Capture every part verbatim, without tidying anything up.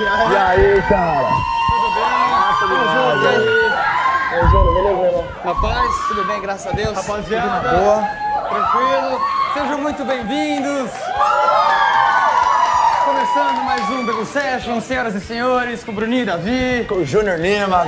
E aí, cara? Tudo bem? Tudo bem? E aí? E aí, Júnior, beleza, irmão? Rapaz, tudo bem, graças a Deus. Rapaziada, boa. Tranquilo. Sejam muito bem-vindos. Começando mais um Vevo Sessions, senhoras e senhores, com o Bruninho e Davi. Com o Júnior Lima.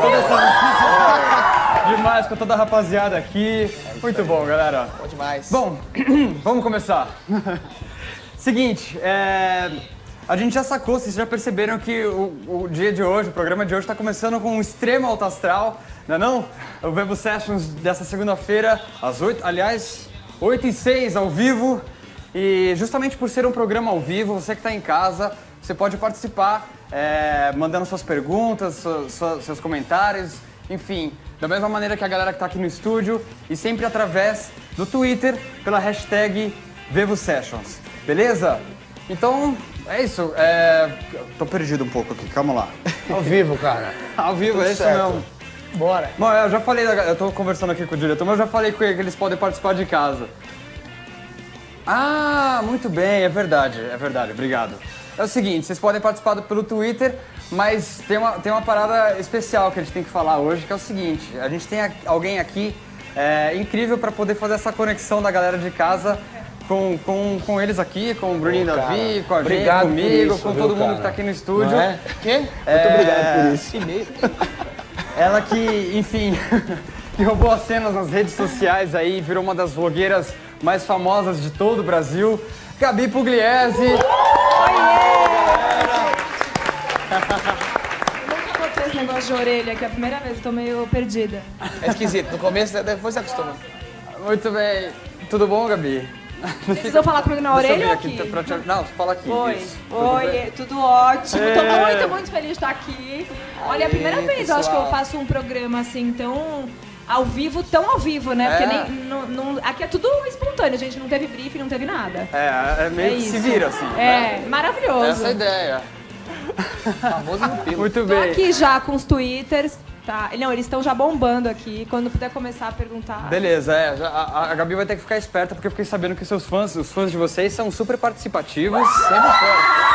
Demais com toda a rapaziada aqui. Muito bom, galera. Bom demais. Bom, vamos começar. Seguinte, é... a gente já sacou, vocês já perceberam que o, o dia de hoje, o programa de hoje está começando com um extremo alto astral, não é não? O Vevo Sessions dessa segunda-feira, às oito, aliás, oito e seis ao vivo. E justamente por ser um programa ao vivo, você que está em casa, você pode participar, é, mandando suas perguntas, su, su, seus comentários, enfim, da mesma maneira que a galera que está aqui no estúdio e sempre através do Twitter pela hashtag Vevo Sessions, beleza? Então, é isso. É... Tô perdido um pouco aqui, calma lá. Ao vivo, cara. Ao vivo, Tudo é isso certo. mesmo. Bora. Bom, eu já falei, eu tô conversando aqui com o diretor, mas eu já falei com ele que eles podem participar de casa. Ah, muito bem, é verdade, é verdade, obrigado. É o seguinte, vocês podem participar pelo Twitter, mas tem uma, tem uma parada especial que a gente tem que falar hoje, que é o seguinte, a gente tem alguém aqui é, incrível para poder fazer essa conexão da galera de casa com, com, com eles aqui, com o Bruninho e Davi, com a gente, obrigado comigo, isso, com viu, todo mundo cara? que tá aqui no estúdio. Não é? Quê? É... Muito obrigado por isso. Ela que, enfim, que roubou as cenas nas redes sociais aí, virou uma das vlogueiras mais famosas de todo o Brasil, Gabi Pugliese. Oiê! Eu nunca botei esse negócio de orelha aqui, é a primeira vez, eu tô meio perdida. É esquisito, no começo, depois você acostuma. Muito bem. Tudo bom, Gabi? Precisou falar comigo na Deixa eu orelha vir ou aqui? pra te... Não, fala aqui. Oi, isso. Tudo oi, bem? tudo ótimo. É. Tô muito, muito feliz de estar aqui. Olha, é a primeira Aí, vez eu acho que eu pessoal. faço um programa assim tão ao vivo, tão ao vivo, né? É. Porque nem, não, não- aqui é tudo espontâneo, gente. Não teve briefing, não teve nada. É, é meio É que se isso. vira, assim. É, né? maravilhoso. Essa é a ideia. Famoso no pelo. Muito Tô bem. aqui já com os twitters, tá? Não, eles estão já bombando aqui. Quando puder começar a perguntar. Beleza, é. já- A, a Gabi vai ter que ficar esperta, porque eu fiquei sabendo que seus fãs, os fãs de vocês, são super participativos. Sempre foram.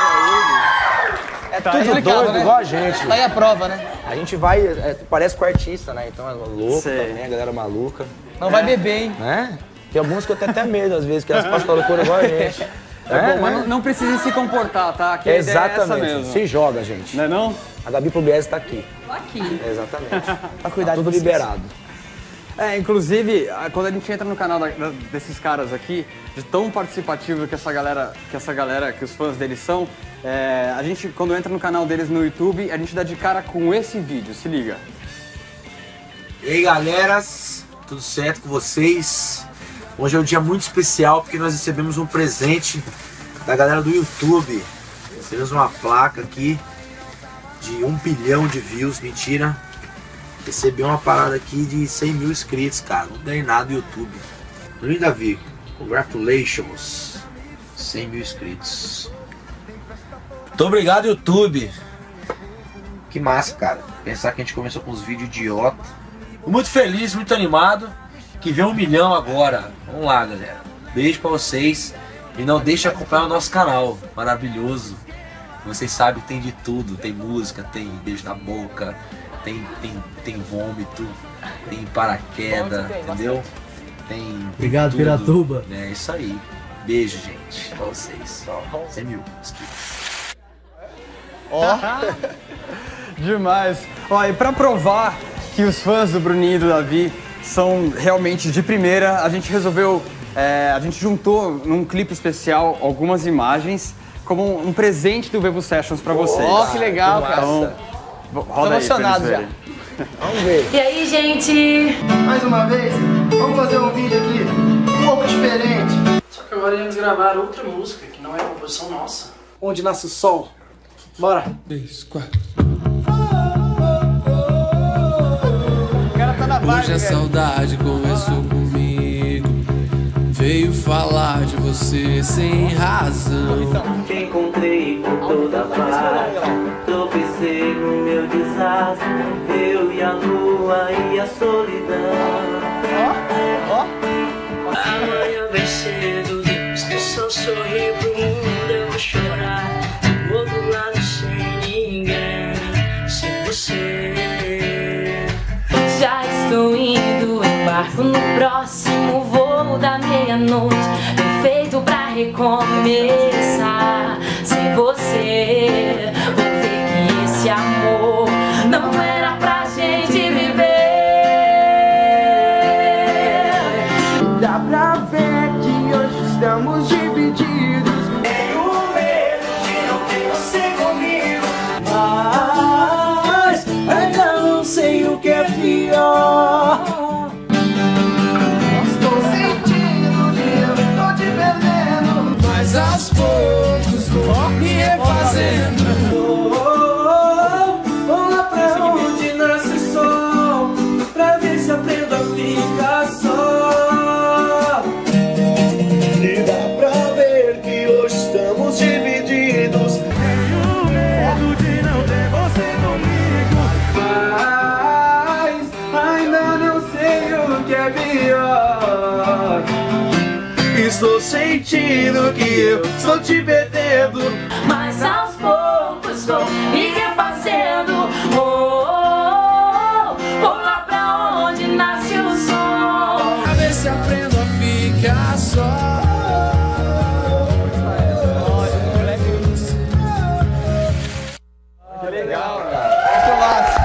É Tá, tudo é explicado, Doido, né? igual a gente. Tá aí a prova, né? A gente vai, é, parece com artista, né? Então é louco Sei. também, a galera maluca. Não vai beber, hein? Né? Tem alguns que eu tenho até medo, às vezes, que elas passam loucura igual a gente. É, bom, mas não, não precisa se comportar, tá? Aqui a ideia é essa Exatamente. mesmo. Se joga, gente. Não é não? A Gabi Pugliese tá aqui. Tô aqui. Exatamente. Pra cuidar Tá tudo de vocês. liberado. É, inclusive, a- quando a gente entra no canal da- da- desses caras aqui, de tão participativo que essa galera, que essa galera, que os fãs deles são, é, a gente, quando entra no canal deles no YouTube, a gente dá de cara com esse vídeo, se liga. E aí, galeras, tudo certo com vocês? Hoje é um dia muito especial porque nós recebemos um presente da galera do YouTube. Recebemos uma placa aqui de um bilhão de views, mentira. Recebi uma parada aqui de cem mil inscritos, cara. Não ganhei nada no YouTube. Bruninho e Davi, congratulations. cem mil inscritos. Muito obrigado, YouTube. Que massa, cara. Pensar que a gente começou com uns vídeos idiota. Tô muito feliz, muito animado. Que vem um milhão agora. Vamos lá, galera. Beijo pra vocês. E não deixe de acompanhar o nosso canal. Maravilhoso. Vocês sabem que tem de tudo. Tem música, tem beijo na boca. Tem, tem, tem vômito. Tem paraquedas, entendeu? Tem, tem Obrigado, tudo. Piratuba. É isso aí. Beijo, gente. Pra vocês. cem mil inscritos. Demais. Ó, e pra provar que os fãs do Bruninho e do Davi são realmente de primeira, a gente resolveu, é, a gente juntou num clipe especial algumas imagens como um presente do Vevo Sessions pra vocês. Ó, que legal, que cara. massa. Roda Tô aí pra emocionado eles já. verem. Vamos ver. E aí, gente? Mais uma vez, vamos fazer um vídeo aqui um pouco diferente. Só que agora iremos gravar outra música, que não é composição nossa. Onde nasce o sol. Bora. Três, quatro. O cara tá na vibe, Hoje a velho. saudade começou comigo. Veio falar de você sem razão. Te encontrei por toda parte, tropecei no meu desastre, eu e a lua e a solidão. Amanhã vem cedo, depois que o sol sorrir pro mundo, eu vou chorar. Do outro lado sem no próximo voo da meia-noite, perfeito pra recomeçar. Sem você, vou ver que esse amor não era pra gente viver. Dá pra ver que hoje estamos divididos. Tenho medo de não ter você comigo, Mas ainda não sei o que é pior. Estou sentindo que eu tô te perdendo, mas aos poucos vou me refazendo. Oh, oh, oh, vou lá pra onde nasce o sol, pra ver se aprendo a ficar só. E dá pra ver que hoje estamos divididos. Tenho medo de não ter você comigo, mas ainda não sei o que é pior. Estou sentindo que eu estou te perdendo, Mas aos poucos estou me refazendo. Oh, oh, oh, vou lá pra onde nasce o sol. pra ver se aprendo a ficar só. Que legal, cara. Muito massa.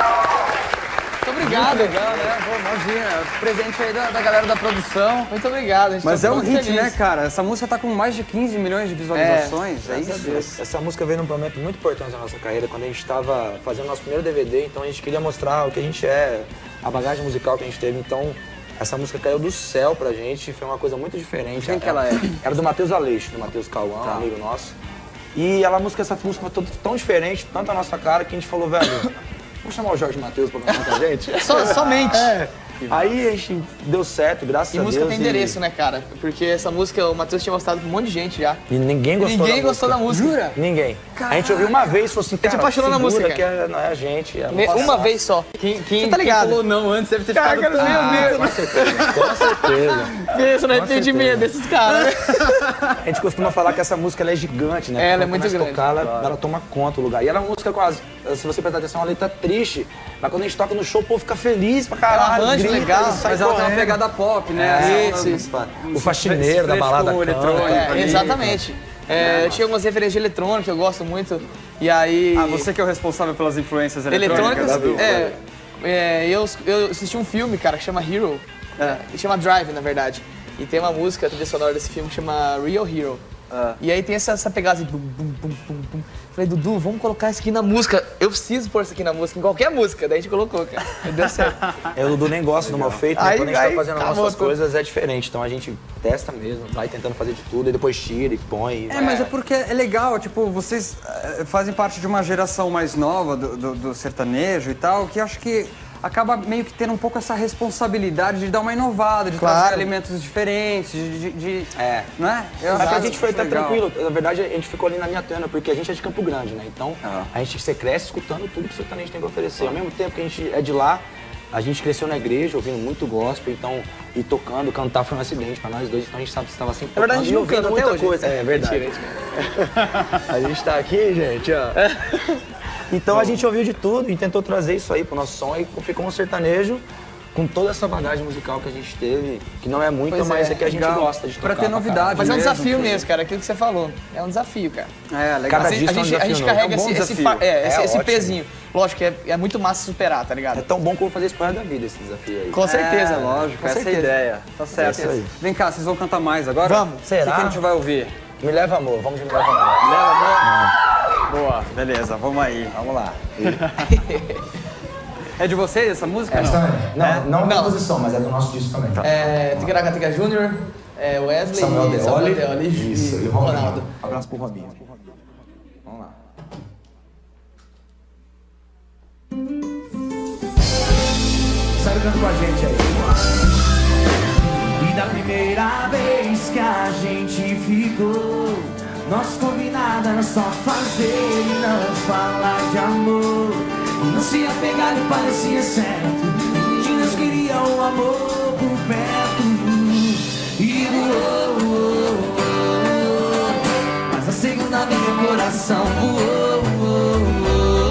Muito obrigado. Muito legal, né? Pô, imagina, presente aí da, da galera da produção. Muito obrigado. A gente Mas tá é um muito hit, feliz. né, cara? Essa música tá com mais de quinze milhões de visualizações. É, Graças a isso. Deus. Essa música veio num momento muito importante na nossa carreira, quando a gente estava fazendo nosso primeiro D V D, então a gente queria mostrar o que a gente é, a bagagem musical que a gente teve. Então, essa música caiu do céu pra gente, foi uma coisa muito diferente. Quem que ela é? Era do Matheus Aleixo, do Matheus Cauã, Tá. um amigo nosso. E ela, a música, essa música foi tão diferente, tanto a nossa cara, que a gente falou, velho, vamos chamar o Jorge Matheus pra cantar com a gente? Só, somente. É. Aí a gente deu certo, graças E a música Deus. tem endereço, né, cara? Porque essa música o Matheus tinha mostrado pra um monte de gente já. E ninguém gostou Ninguém da gostou da música. Jura? Ninguém. A gente ouviu uma vez e falou assim, cara, apaixonou na segura música. que é, não é a gente. É Me- não Uma passa. vez só. Quem, quem, Você tá ligado? quem falou não antes deve ter Cara, ficado cara, meu tão- Deus. Com certeza, com certeza. Pensa no Com arrependimento certeza. desses caras, né? A gente costuma falar que essa música ela é gigante, né? Ela é Quando muito começa a grande. tocar, ela, ela toma conta do lugar. E ela é uma música quase, se você prestar atenção, é uma letra triste. Mas quando a gente toca no show, o povo fica feliz pra caralho. arranjo grita, legal, sai Mas ela tem uma correndo. pegada pop, né? É, Essa- isso, isso. O faxineiro da fresco balada com o canta. eletrônico É, ali. exatamente. É, eu tinha algumas referências de eletrônica que eu gosto muito. E aí. Ah, você que é o responsável pelas influências eletrônicas. Eletrônicas? É, é, eu, eu assisti um filme, cara, que chama Hero. É, chama Drive, na verdade. E tem uma música, a trilha sonora desse filme que chama Real Hero. Ah. E aí tem essa, essa pegada de bum, bum, bum, bum, bum. Falei, Dudu, vamos colocar isso aqui na música. Eu preciso pôr isso aqui na música, em qualquer música. Daí a gente colocou, cara. E deu certo. É, o Dudu nem gosta do mal feito, né? Aí- Quando a gente aí tá fazendo as acabou nossas tudo. coisas é diferente. Então a gente testa mesmo, vai tentando fazer de tudo, e depois tira e põe. e É, vai. mas é porque é legal, tipo, vocês eh, fazem parte de uma geração mais nova do, do- do sertanejo e tal, que acho que acaba meio que tendo um pouco essa responsabilidade de dar uma inovada, de Claro. trazer alimentos diferentes, de... de, de É. Não é? Eu Mas pra acho gente foi até legal. tranquilo. Na verdade, a gente ficou ali na linha tênue, porque a gente é de Campo Grande, né? Então, Ah. a gente você cresce escutando tudo que o sertanejo tem pra oferecer. Ao mesmo tempo que a gente é de lá, a gente cresceu na igreja, ouvindo muito gospel, então, e tocando, cantar foi um acidente pra nós dois, então a gente estava sempre Na verdade, a tocando gente e não ouvindo canta muita até hoje. coisa. É verdade. Mentira, A gente tá aqui, gente, ó. Então a gente ouviu de tudo e tentou trazer isso aí pro nosso som e ficou um sertanejo com toda essa bagagem musical que a gente teve, que não é muita, Pois mas é, é, que a gente legal. gosta de tocar. Pra ter novidade. Mas é um mesmo, desafio porque- mesmo, cara. Aquilo que você falou. É um desafio, cara. É, legal. Cada A gente, disco a é um gente, a gente desafio carrega novo. É um esse, bom esse, desafio. fa- é, esse, É esse ótimo. pezinho. Lógico que é, é muito massa superar, tá ligado? É tão bom como fazer isso pro resto da vida, esse desafio aí. Com certeza. É, lógico, Com essa é a certeza. ideia. Tá certo. É isso aí. Vem cá, vocês vão cantar mais agora? Vamos. O que Será? que a gente vai ouvir? Me leva amor, vamos de me leva amor. Leva, amor. Boa, beleza, vamos aí. Vamos lá. É de vocês essa música? Essa não? também. Não, não, Não. é composição, mas é do nosso disco também. É, Ticaracatica Júnior, é, Wesley, Samuel Deoli. Samuel Deoli Isso, e e o Ronaldo. Ronaldo. Abraço pro Robinho. Vamos lá. Sabe canta com a gente aí. E da primeira vez que a gente ficou, nosso combinado era só fazer e não falar de amor. E não se apegar e parecia certo. De Deus queria o amor por perto. E voou, voou, voou. Mas a segunda vez o coração voou, voou,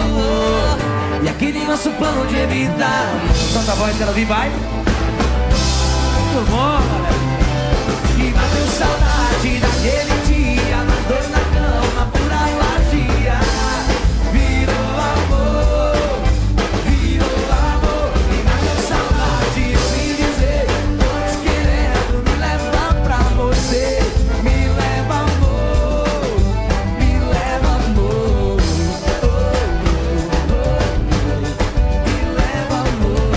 voou. E aquele nosso plano de evitar. Solta a voz, quero ouvir, vai. Muito bom, galera. E bateu saudade daquele dia, nós dois na cama, pura magia. Virou amor, virou amor. E bateu saudade, eu vim dizer, tô te querendo, me leva pra você. Me leva amor, me leva amor. Oh, oh, oh. Me leva amor.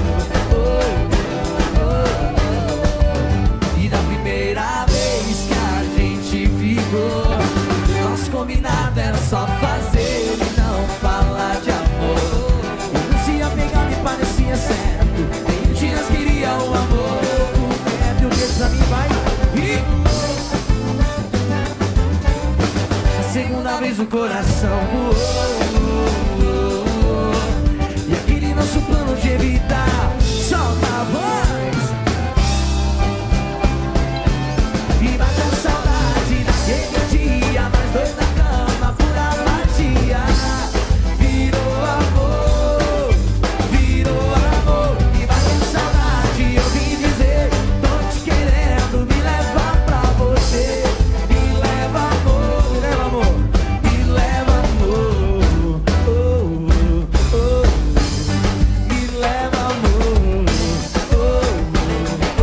Oh, oh, oh. E da primeira vez que a gente ficou, nosso combinado era só fazer e não falar de amor. E não se apegar me parecia certo, nem dias queria o amor. O beijo pra mim vai e a segunda vez o coração voou. E aquele nosso plano de evitar solta a voz. E bateu saudade daquele dia, nós dois na cama, pura magia. Virou amor, virou amor. E bateu saudade, eu vim dizer, tô te querendo, me leva pra você. Me leva amor, me leva amor, me leva amor. Oh, oh, oh. Me leva amor. Oh,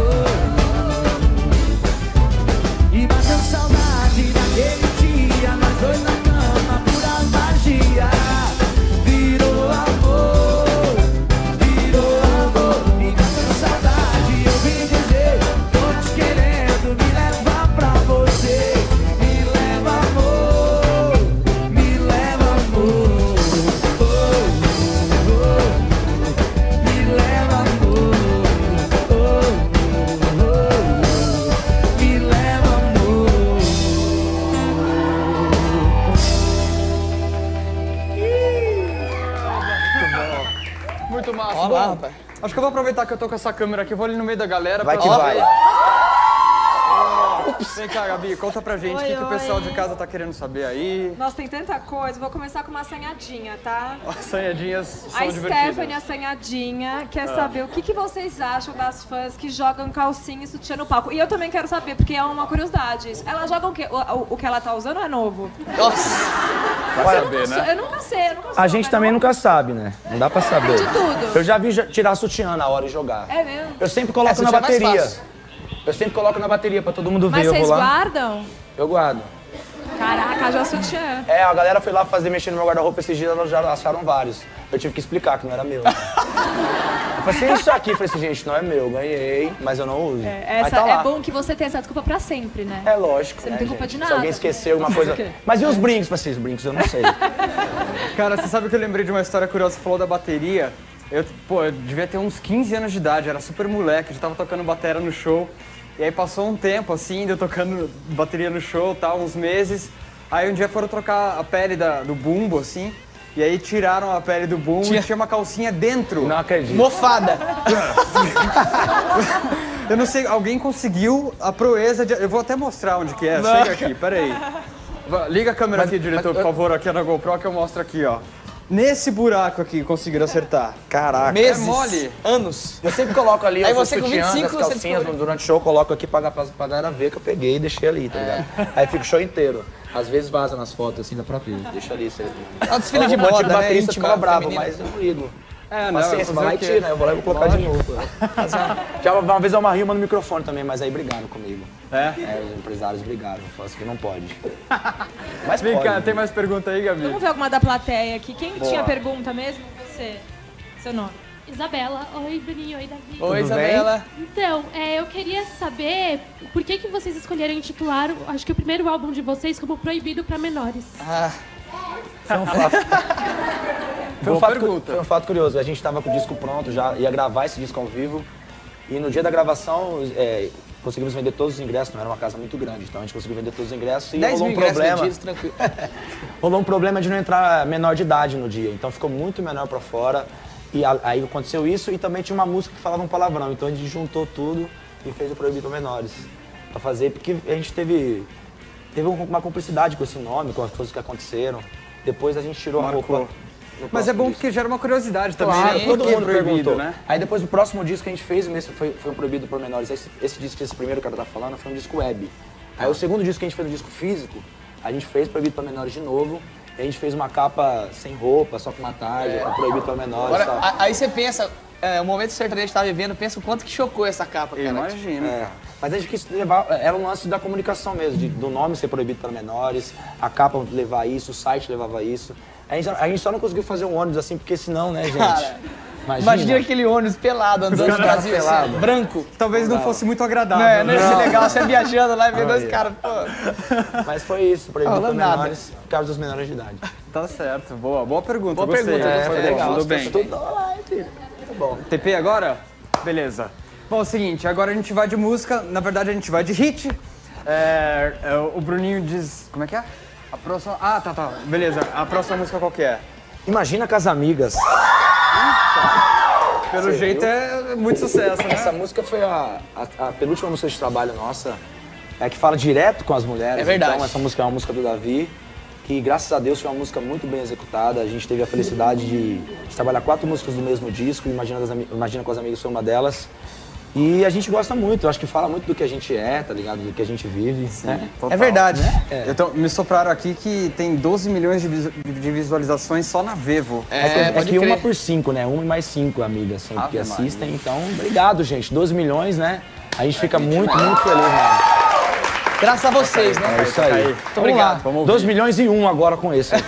oh, oh. E bateu saudade daquele dia, nós dois na cama, pura magia. Virou amor, virou amor. E bateu saudade, eu vim dizer, tô te querendo, me leva pra você. Me leva amor, me leva amor. Oh, oh, oh. Me leva amor. Oh, oh, oh. Me leva amor. Muito massa. Olha Bom, lá, rapaz. acho que eu vou aproveitar que eu tô com essa câmera aqui, vou ali no meio da galera. Vai pra- que Ó, vai. Vem cá, Gabi, conta pra gente o Oi, que, que o oi. pessoal de casa tá querendo saber aí. Nossa, tem tanta coisa. Vou começar com uma assanhadinha, tá? As sanhadinhas são A divertidas. Stephanie, assanhadinha, quer Ah. saber o que, que vocês acham das fãs que jogam calcinha e sutiã no palco. E eu também quero saber, porque é uma curiosidade isso. Elas jogam o quê? O, o- o que ela tá usando é novo? Nossa. Vai Eu, saber, não sou- né? eu nunca sei, eu nunca A sou, gente mas também não- nunca sabe, né? Não dá pra saber. De tudo. Eu já vi já- tirar sutiã na hora e jogar. É mesmo? Eu sempre coloco Essa na já é mais bateria. fácil. Eu sempre coloco na bateria pra todo mundo ver. Mas eu vocês vou lá. guardam? Eu guardo. Caraca, já sutiã. É, a galera foi lá fazer mexer no meu guarda-roupa esses dias, elas já acharam vários. Eu tive que explicar que não era meu. Eu falei assim, isso aqui, eu falei assim, gente, não é meu, ganhei, mas eu não uso. É, Aí essa, tá lá. é bom que você tenha essa desculpa pra sempre, né? É lógico. Você não né, tem culpa gente? de nada. Se alguém esqueceu alguma coisa. O quê? Mas e os brincos, pra vocês? Os brincos eu não sei. Cara, você sabe que eu lembrei de uma história curiosa, você falou da bateria. Eu, pô, eu devia ter uns quinze anos de idade, era super moleque, já tava tocando bateria no show. E aí passou um tempo, assim, de eu tocando bateria no show, tal, uns meses. Aí um dia foram trocar a pele da- do bumbo, assim, e aí tiraram a pele do bumbo Tinha- e tinha uma calcinha dentro. Não acredito. Mofada. Eu não sei, alguém conseguiu a proeza de... Eu vou até mostrar onde que é, Não. chega aqui, peraí. Va- Liga a câmera aqui, diretor, por favor, aqui na GoPro, que eu mostro aqui, ó. Nesse buraco aqui, conseguiram acertar. Caraca. Meses. É mole. Anos. Eu sempre coloco ali Aí os você com vinte e sutiãs, cinco, as você calcinhas descobriu. durante o show, eu coloco aqui pra, pra, pra galera ver que eu peguei e deixei ali, tá ligado? Aí fica o show inteiro. Às vezes vaza nas fotos, assim, dá pra ver. Deixa ali. Você... É um desfile de O antigo moda, né? baterista Íntima, ficava bravo, feminina. mas eu não ligo. É, não, Paciência, vai lá e fazer o quê? tira, eu vou lá e vou colocar de novo. Já uma vez eu uma rima no microfone também, mas aí brigaram comigo. É? É, os empresários brigaram, falaram assim que não pode. Mas Vem pode. cá, né? tem mais pergunta aí, Gabi? Vamos ver alguma da plateia aqui. Quem Boa. tinha pergunta mesmo? Você. Seu nome. Isabela. Oi, Bruninho. Oi, Davi. Oi, Tudo Isabela. Então, é, eu queria saber por que, que vocês escolheram intitular, acho que o primeiro álbum de vocês, como Proibido para Menores. Ah, Foi um fato. Foi um Boa fato, cu- pergunta. foi um fato curioso. A gente tava com o disco pronto, já ia gravar esse disco ao vivo. E no dia da gravação, é, conseguimos vender todos os ingressos. Não era uma casa muito grande, então a gente conseguiu vender todos os ingressos. E dez rolou mil um ingressos problema. vendidos, tranquilo. Rolou um problema de não entrar menor de idade no dia. Então ficou muito menor pra fora. E a- aí aconteceu isso e também tinha uma música que falava um palavrão. Então a gente juntou tudo e fez o Proibido Menores. Pra fazer, porque a gente teve, teve um- uma cumplicidade com esse nome, com as coisas que aconteceram. Depois a gente tirou Marcou. a roupa. no Mas é bom próximo porque gera uma curiosidade também, Claro, né? todo Por que mundo proibido, perguntou. né? Aí depois o próximo disco que a gente fez esse foi, foi um Proibido por Menores. Esse, esse disco, esse primeiro que ela tá falando, foi um disco web. Aí o segundo disco que a gente fez, um disco físico, a gente fez Proibido para Menores de novo. E a gente fez uma capa sem roupa, só com uma tarja, com Proibido para Menores e Agora, tal. a- aí você pensa, é, o momento que o sertanejo tá vivendo, pensa o quanto que chocou essa capa, cara. Imagina. É, mas a gente quis levar, era um lance da comunicação mesmo, de- do nome ser proibido para menores, a capa levar isso, o site levava isso. A gente, a gente só não conseguiu fazer um ônibus assim, porque senão, né, gente? Cara, Imagina aquele ônibus pelado, andando no Brasil, assim, pelado. branco. Talvez não fosse muito agradável. Não, não ia ser né? legal você viajando lá e vendo Não os ia. caras, pô. Mas foi isso, proibido Ah, para nada. menores, por causa dos menores de idade. Tá certo, boa, boa pergunta. Boa gostei. pergunta, É, foi foi legal. Tudo bem. Tudo lá, hein, filho? Muito bom. T P agora? Beleza. Bom, é o seguinte, agora a gente vai de música, na verdade a gente vai de hit. É, é, o Bruninho diz. Como é que é? A próxima. Ah, tá, tá. Beleza. A próxima música qual que é? Imagina com as amigas. Pelo Você jeito viu? é muito sucesso, né? Essa música foi a, a, a penúltima música de trabalho nossa, é que fala direto com as mulheres. É verdade. Então essa música é uma música do Davi, que graças a Deus foi uma música muito bem executada. A gente teve a felicidade de, de trabalhar quatro músicas do mesmo disco, Imagina, das, Ami- Imagina com as Amigas foi uma delas. E a gente gosta muito, eu acho que fala muito do que a gente é, tá ligado? Do que a gente vive, né? Total. É verdade. É. Então, me sopraram aqui que tem doze milhões de, visu- de visualizações só na Vevo. É, que- é pode que crer. uma por cinco, né? Uma e mais cinco amigas assim, Ave que Maria. assistem. Então, obrigado, gente. doze milhões, né? A gente fica muito, muito feliz, mano. Graças a vocês, né? É isso aí. Muito obrigado. Vamos ouvir. doze milhões e um agora com esse.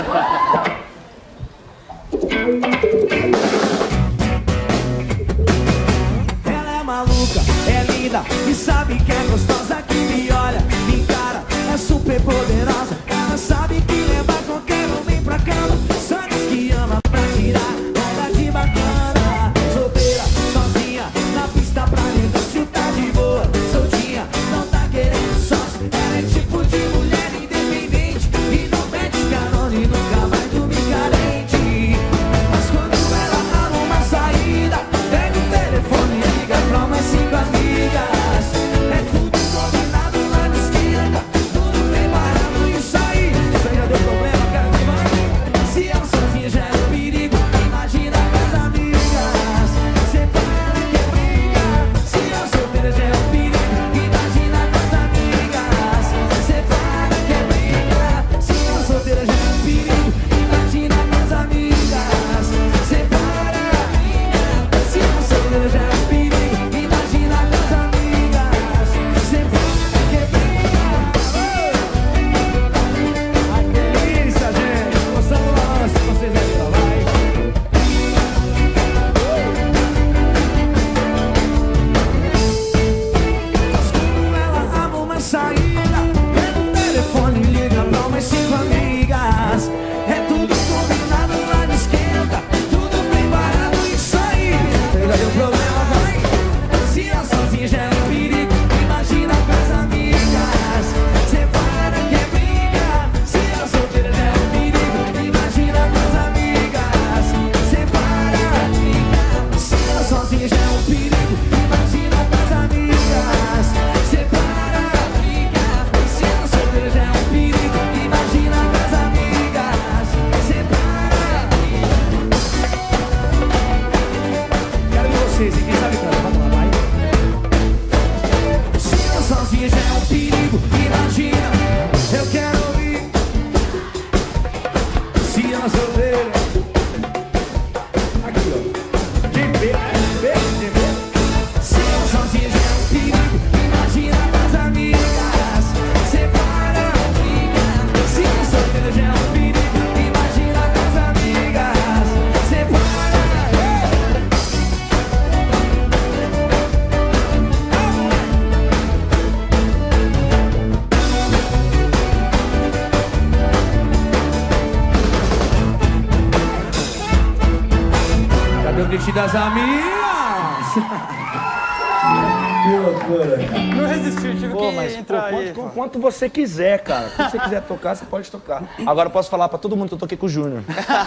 Ela é maluca, é linda e sabe que é gostosa, que me olha, me encara, é super poderosa. Ela sabe que leva qualquer homem pra cama, só diz que ama pra tirar onda de bacana. Solteira, sozinha, na pista pra negócio tá de boa. Soltinha, não tá querendo sócio, ela é tipo de mulher independente e não pede carona e nunca vai dormir carente. Mas quando ela arruma uma saída, pega o telefone e liga pra umas cinco amigas. É tudo combinado lá na esquerda, tudo preparado, isso aí. Isso aí já deu problema, cara, que vai. Se ela sozinha já é um perigo, imagina com as amigas. Separa que é briga. Se ela solteira já é um perigo, imagina com as amigas. Separa que é briga. Se ela solteira já é um perigo, imagina com as amigas. Separa, se ela solteira já é um perigo, imagina com as amigas. Separa que é briga. Ai, que delícia, gente. Gostando do lance, vocês aí, ó, vai. Mas quando ela arma uma saída, pega o telefone e liga pra umas cinco amigas. É tudo combinado lá na esquerda, tudo preparado, isso aí. Chega de um problema, vai. Se ela sozinha já é um perigo, imagina com as amigas. Separa que é briga. Se ela solteira já é um perigo, imagina com as amigas. Separa, briga. Se ela sozinha já é um perigo, imagina com as amigas. Separa, briga. Se ela solteira já é um perigo, imagina com as amigas. Separa, briga. Quero ver vocês, e quem sabe cantar, vamos lá, vai. Se ela sozinha já é um perigo, imagina, eu quero ouvir. Se ela solteira, aqui ó, de B, B, de B. Se ela sozinha já é um perigo, imagina com as amigas. Separa, briga. Se ela solteira já é um perigo, imagina com as amigas. Separa, cadê o grito das amigas? Que loucura, cara. Não resisti, tive Pô, que mas pô, entrar aí. quanto, com- quanto você quiser, cara. Quando você quiser tocar, você pode tocar. Agora eu posso falar pra todo mundo que eu toquei com o Júnior.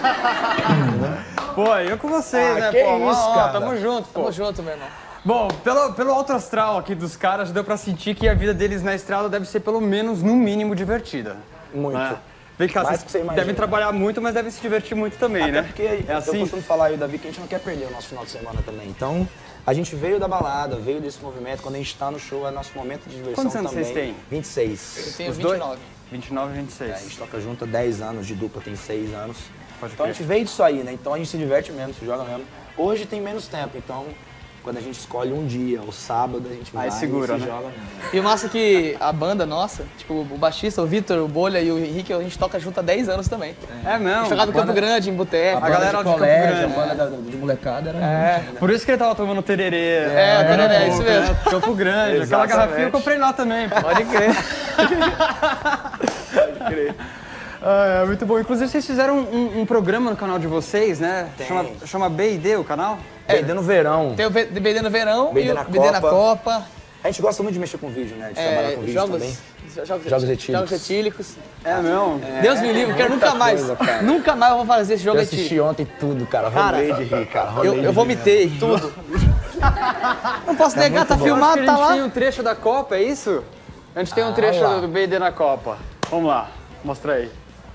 Pô, eu com vocês, Ah, né, que pô? isso, Ó, ó, cara. Tamo junto, pô. Tamo junto, meu irmão. Bom, pelo, pelo alto astral aqui dos caras, deu pra sentir que a vida deles na estrada deve ser pelo menos, no mínimo, divertida. Muito. né? Vem cá, mais vocês que você imagina. devem trabalhar muito, mas devem se divertir muito também, Até né? porque é eu assim? costumo falar aí, Davi, que a gente não quer perder o nosso final de semana também. Então, a gente veio da balada, veio desse movimento. Quando a gente tá no show, é nosso momento de diversão Quantos anos também. vocês têm? vinte e seis. Eu tenho Os vinte e dois? nove. vinte e nove e vinte e seis. É, a gente toca junto há dez anos, de dupla tem seis anos. Pode então crer. a gente veio disso aí, né? Então a gente se diverte mesmo, se joga mesmo. Hoje tem menos tempo, então quando a gente escolhe um dia, o sábado, a gente vai Aí segura, e se né? joga mesmo. E o massa é que a banda nossa, tipo, o baixista, o Vitor, o Bolha e o Henrique, a gente toca junto há dez anos também. É A gente mesmo? tocava em Campo Grande, em boteco. A galera de Campo Grande. a banda da- de molecada era É. muito, né? Por isso que ele tava tomando tererê. É, tererê, é isso mesmo. Campo Grande. Aquela Exatamente. garrafinha eu comprei lá também. Pô. Pode crer. Ah, é muito bom. Inclusive, vocês fizeram um, um programa no canal de vocês, né? Tem. Chama, chama B e D, o canal? É, no verão. Tem o B D no verão B D e o na B D na Copa. Copa. A gente gosta muito de mexer com vídeo, né? De trabalhar É, com vídeo jogos, também. jogos, Jogos etílicos. Jogos etílicos. É mesmo? Deus me livre, eu quero nunca mais. coisa, cara. Nunca mais eu vou fazer esse jogo Eu assisti etílico. ontem tudo, cara. Cara, Rolei de rir, cara. Rolei Eu, de eu rir vomitei tudo. Não posso negar, tá Acho que filmado, a tá gente lá. tem um trecho da Copa, é isso? A gente tem um Ah, trecho lá. do B e D na Copa. Vamos lá, mostra aí.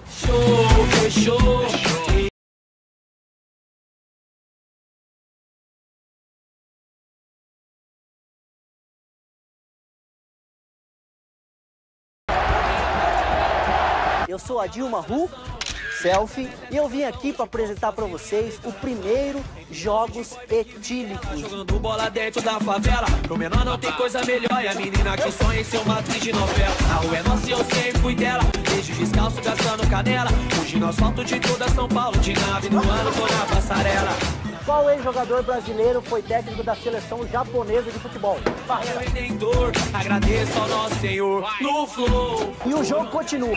Eu sou a Dilma Ru, selfie, e eu vim aqui para apresentar para vocês o primeiro Jogos Etílicos. Jogando bola dentro da favela, pro menor não tem coisa melhor. E a menina que sonha em ser uma atriz de novela. A rua é nossa e eu sempre fui dela. Desde descalço, gastando canela. Hoje no asfalto de toda São Paulo. De nave no ano, tô na passarela. Qual ex-jogador brasileiro foi técnico da seleção japonesa de futebol? Barreiro Redentor, agradeço ao nosso Senhor. No flow. E o jogo continua.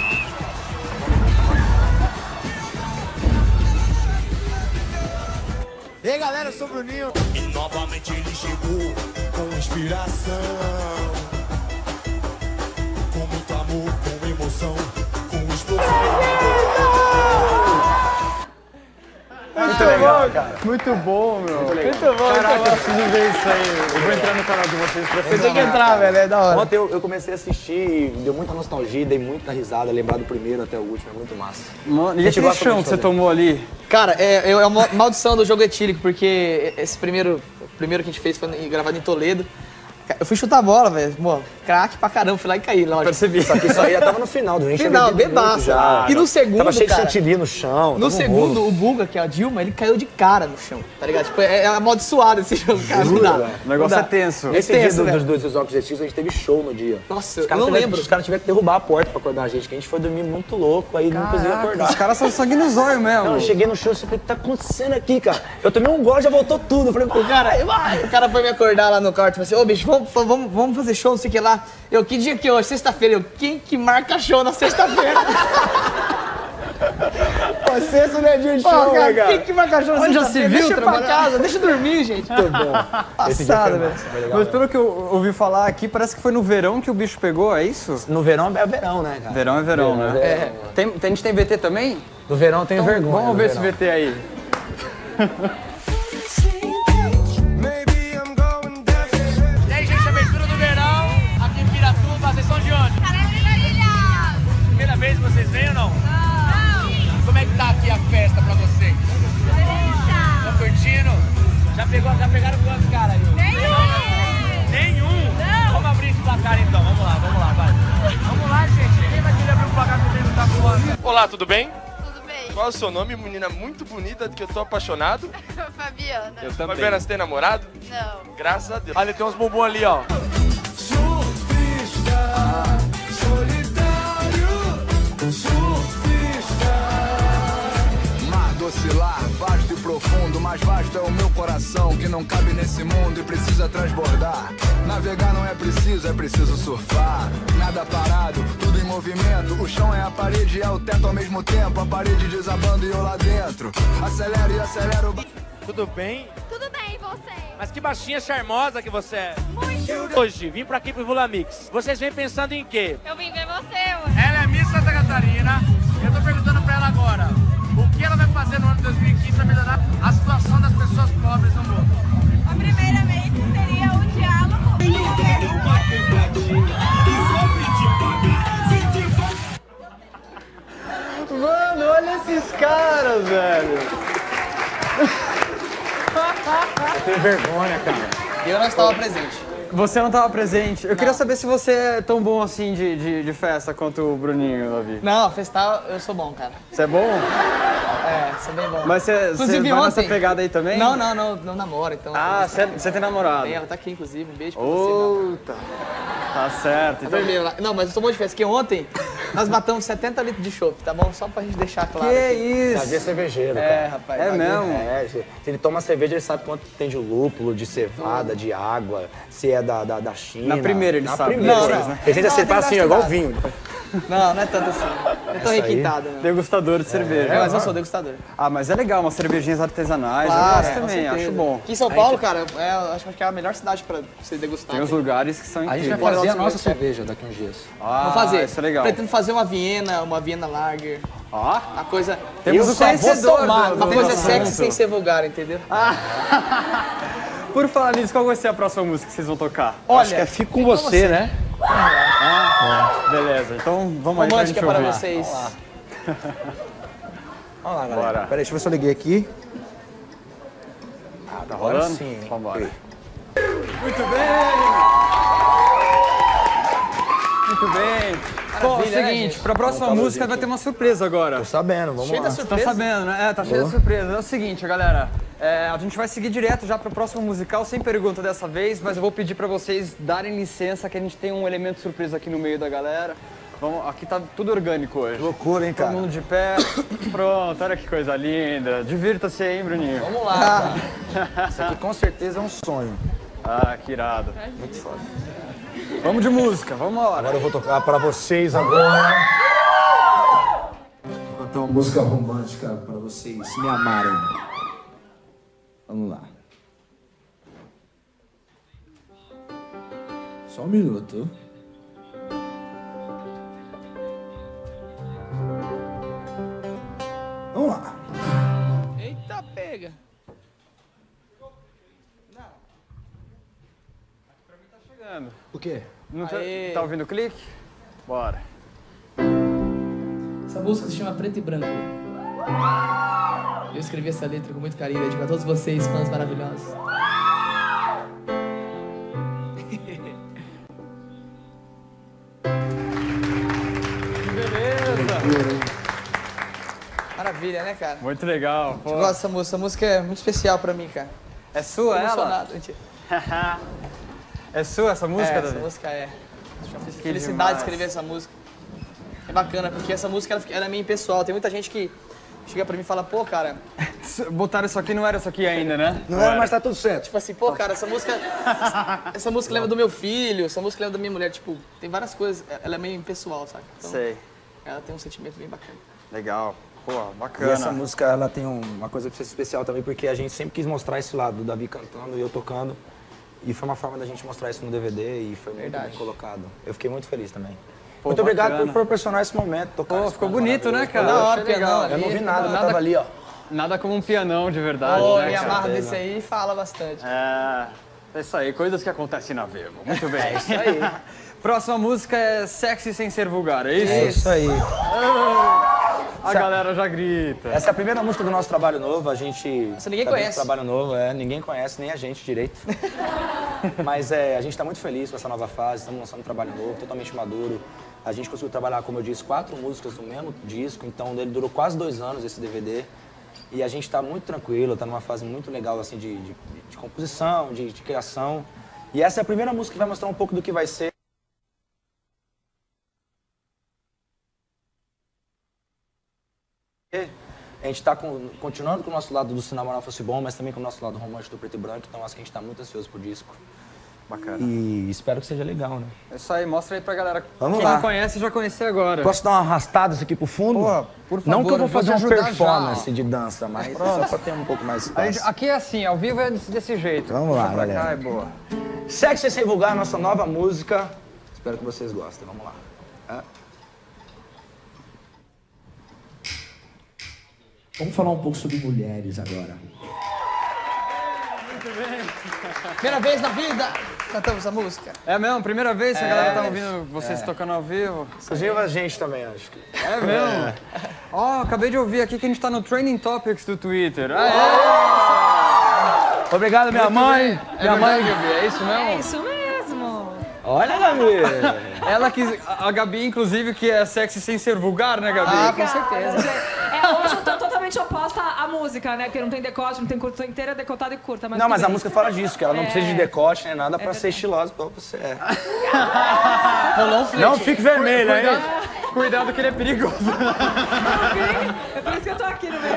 E aí galera, eu sou o Bruninho. E novamente ele chegou com inspiração, com muito amor, com emoção, com explosão. Muito legal, cara. Muito bom, meu. Muito, Muito bom, Caraca, muito bom. eu preciso ver isso aí. Eu vou entrar no canal de vocês pra Você tem que entrar, velho, é da hora. Ontem eu, eu comecei a assistir, deu muita nostalgia, dei muita risada, lembrar do primeiro até o último, é muito massa. Mano, e A gente aquele gosta chão muito que você de fazer. tomou ali? Cara, é, é uma maldição do jogo etílico, porque esse primeiro, o primeiro que a gente fez foi gravado em Toledo. Eu fui chutar a bola, velho. Pô, craque pra caramba, fui lá e caí, lógico. Percebi. Só que isso aí já tava no final, a gente Final, tinha bebido bebaço. muito já. E no segundo, Tava cheio cara, de chantilly no chão. No tava um segundo, rolo. o Buga, que é a Dilma, ele caiu de cara no chão, tá ligado? Tipo, é, é amaldiçoado esse jogo, cara. Não dá. Jura, velho? O negócio Não dá. é tenso. É Esse tenso, dia do- velho. dos dois jogos etílicos, a gente teve show no dia. Nossa, Os eu caras não tiveram- lembro. Os caras tiveram que derrubar a porta pra acordar a gente, que a gente foi dormir muito louco, aí não conseguia acordar. Os caras são sangue no zóio mesmo. Não, eu cheguei no show e falei, o que tá acontecendo aqui, cara? Eu tomei um gole, já voltou tudo. Eu falei, pô, O cara, vai. O cara foi me acordar lá no quarto e falou assim, ô bicho, vamos, vamos, vamos fazer show, não sei o que lá. Eu, que dia que é hoje? Sexta-feira. Eu, quem que marca show na sexta-feira? pô, sexta não é dia de Pô, show, cara, né, cara? quem que marca show na Onde já sexta-feira? se viu Deixa eu ir pra trabalhar? casa, deixa eu dormir, gente. Muito bom. Esse dia foi Passado, velho. massa, foi legal Mas mesmo. pelo que eu ouvi falar aqui, parece que foi no verão que o bicho pegou, é isso? No verão é verão, né, cara? Verão é verão, Verão né? é É. verão. Tem, tem- a gente tem V T também? No verão eu tenho Então, vergonha. vamos no ver esse verão. V T aí. E aí, gente, abertura do verão, aqui em Piratuba, vocês são de onde? Primeira vez que vocês vêm ou não? Não. Como é que tá aqui a festa pra vocês? Estão curtindo? Já, pegou, já pegaram quantos caras aí? Nenhum! Nenhum? Não! Vamos abrir esse placar então, vamos lá, vamos lá, vai. Vamos lá, gente, ninguém vai querer abrir o placar comigo, tá fora. Olá, tudo bem? Tudo bem. Qual é o seu nome, menina muito bonita, que eu tô apaixonado? Fabiana. Eu também. Fabiana, você tem namorado? Não. Graças a Deus. Olha, tem uns bumbum ali, ó. Mar do oscilar, vasto e profundo, mais vasto é o meu coração que não cabe nesse mundo e precisa transbordar. Navegar não é preciso, é preciso surfar. Nada parado, tudo em movimento. O chão é a parede e é o teto ao mesmo tempo. A parede desabando e eu lá dentro. Acelero e acelero. o ba- Tudo bem? Tudo bem, e você? Mas que baixinha charmosa que você é. Muito. Hoje, vim pra aqui pro Vula Mix. Vocês vêm pensando em quê? Eu vim ver você, ué. Ela é Miss Santa Catarina. Eu tô perguntando pra ela agora, o que ela vai fazer no ano de dois mil e quinze pra melhorar a situação das pessoas pobres no mundo? Primeiramente seria o diálogo. Deus, velho. Eu tenho vergonha, cara. Eu não estava presente. Você não estava presente. Eu não. queria saber se você é tão bom assim de, de, de festa quanto o Bruninho, Davi. Não, festar eu sou bom, cara. Você é bom? É, sou bem bom. Mas você, você vai ontem... nessa pegada aí também? Não, não, não, não namoro, então... Ah, você, você tem namorado? Tem, ela tá aqui, inclusive. Um beijo pra Outa. você, Tá certo. Então... Não, mas eu sou bom de festa, porque ontem nós matamos setenta litros de chopp, tá bom? Só pra gente deixar claro. Que aqui. isso? Davi é cervejeiro, É, cara. rapaz. É Davi, mesmo? É, se ele toma cerveja, ele sabe quanto tem de lúpulo, de cevada, de água, se é da, da, da China. Na primeira ele Na sabe. primeira, Não, sim. não. Ele tenta ser assim, igual vinho. Não, não é tanto assim. Eu tô requintado, né? Degustador de cerveja. É, mas eu sou degustador. Ah, mas é legal, umas cervejinhas artesanais. Claro, eu gosto é, também, acho bom. Aqui em São Paulo, cara, é, acho que é a melhor cidade pra você degustar. Tem uns lugares que são incríveis. A gente vai fazer a nossa cerveja daqui uns dias. Ah, Vamos fazer. Isso é legal. Pretendo fazer uma Viena, uma Viena Lager. Ó. Uma coisa... Temos o conhecedor tomar, do- Uma do coisa assunto. sexy sem ser vulgar, entendeu? Por falar nisso, qual vai ser a próxima música que vocês vão tocar? Olha, Acho que é Fico com você, né? Ah, beleza, então vamos aí pra gente Romântica para ouvir. vocês. Vamos lá, galera. Bora. Peraí, deixa eu ver se eu liguei aqui. Ah, tá Agora rolando? sim. Vambora. Ok. Muito bem! Muito bem. Bom, é o Maravilha, né, seguinte, gente? pra próxima Vamos música vai ter uma surpresa agora. Tô sabendo, vamos Cheio lá. da Tá surpresa. sabendo, né? É, tá cheio de surpresa. É o seguinte, galera. é, a gente vai seguir direto já pro próximo musical, sem pergunta dessa vez, mas eu vou pedir pra vocês darem licença que a gente tem um elemento surpresa aqui no meio da galera. Vamos, aqui tá tudo orgânico hoje. Loucura, hein, Todo cara? mundo de pé. Pronto, olha que coisa linda. Divirta-se aí, hein, Bruninho? Vamos lá. Isso aqui com certeza é um sonho. Ah, que irado. Muito foda. Vamos de música, vamos embora. Agora eu vou tocar pra vocês agora. Vou cantar uma música romântica pra vocês me amarem. Vamos lá. Só um minuto. Vamos lá. Eita, pega. Chegando. O quê? Não tá, Aê. tá ouvindo o clique? Bora. Essa música se chama Preto e Branco. Eu escrevi essa letra com muito carinho, dedico a todos vocês, fãs maravilhosos. Beleza. Maravilha, né, cara? Muito legal. Eu Pô. gosto dessa música. Essa música é muito especial pra mim, cara. É sua Tô ela? emocionado. Mentira. É sua essa música, É, Davi? essa música é. Eu fiz Que felicidade demais. de escrever essa música. É bacana, porque essa música ela, ela é meio impessoal. Tem muita gente que chega pra mim e fala, pô, cara... Botaram isso aqui, não era isso aqui ainda, né? Não era, mas tá tudo certo. Tipo assim, pô, cara, essa música... Essa música lembra do meu filho, essa música lembra da minha mulher. Tipo, tem várias coisas. Ela é meio impessoal, sabe? Então, Sei. ela tem um sentimento bem bacana. Legal. Pô, E bacana. essa música, ela tem um- uma coisa especial também, porque a gente sempre quis mostrar esse lado, do Davi cantando e eu tocando. E foi uma forma da gente mostrar isso no D V D e foi muito Verdade. bem colocado. Eu fiquei muito feliz também. Pô, muito obrigado bacana. por proporcionar esse momento, tocar Pô, esse ficou canto bonito, né, maravilhoso. cara? Da hora, Achei legal. pianão. Eu não vi nada, eu Nada- tava ali, ó. Nada como um pianão de verdade, Pô, né, me cara? amarro desse aí e fala bastante. É, é isso aí, coisas que acontecem na Vevo. Muito bem. É isso aí. Próxima música é Sexy Sem Ser Vulgar, é isso? É isso aí. A galera já grita. Essa é a primeira música do nosso trabalho novo, a gente... Você ninguém tá dentro conhece. do trabalho novo, é, ninguém conhece, nem a gente direito. Mas é, a gente tá muito feliz com essa nova fase, estamos lançando um trabalho novo, totalmente maduro. A gente conseguiu trabalhar, como eu disse, quatro músicas do mesmo disco, então ele durou quase dois anos esse D V D. E a gente tá muito tranquilo, tá numa fase muito legal, assim, de, de, de composição, de, de criação. E essa é a primeira música que vai mostrar um pouco do que vai ser. A gente está continuando com o nosso lado do Se Namorar Fosse Bom, mas também com o nosso lado romântico do Preto e Branco, então acho que a gente está muito ansioso pro disco. Bacana. E espero que seja legal, né? É isso aí, mostra aí pra galera. Vamos Quem lá. não conhece, já conhecer agora. Posso dar uma arrastada aqui pro fundo? Pô, por favor, Não que eu vou vou te fazer uma ajudar já, performance ó. de dança, mas Pronto. só pra ter um pouco mais de A gente- espaço. aqui é assim, ao vivo é desse, desse jeito. Vamos lá, Puxa pra galera. cá, é boa. Sexy Sem Vulgar, nossa nova música. Espero que vocês gostem. Vamos lá. É. Vamos falar um pouco sobre mulheres agora. Muito bem. Primeira vez na vida cantamos a música. É mesmo? Primeira vez que a É. galera tá ouvindo vocês É. tocando ao vivo? Inclusive a gente também, acho que. É mesmo? Ó, acabei de ouvir aqui que a gente tá no Trending Topics do Twitter. Aê! Obrigado, minha Muito mãe. bem. É Minha mãe. verdade, Gabi, é isso mesmo? É isso mesmo. Olha, Gabi. Ela que. A Gabi, inclusive, que é sexy sem ser vulgar, né, Gabi? Ah, com certeza. É, hoje eu tô totalmente oposta à música, né? Porque não tem decote, não tem curta, tô inteira decotada e curta. Mas Não, tudo mas a bem. música fala disso, que ela não É. precisa de decote nem nada pra ser estilosa igual você é. Rolou um flerte. Não fique vermelha, hein? Cuidado, cuidado que ele é perigoso. É por isso que eu tô aqui no meio.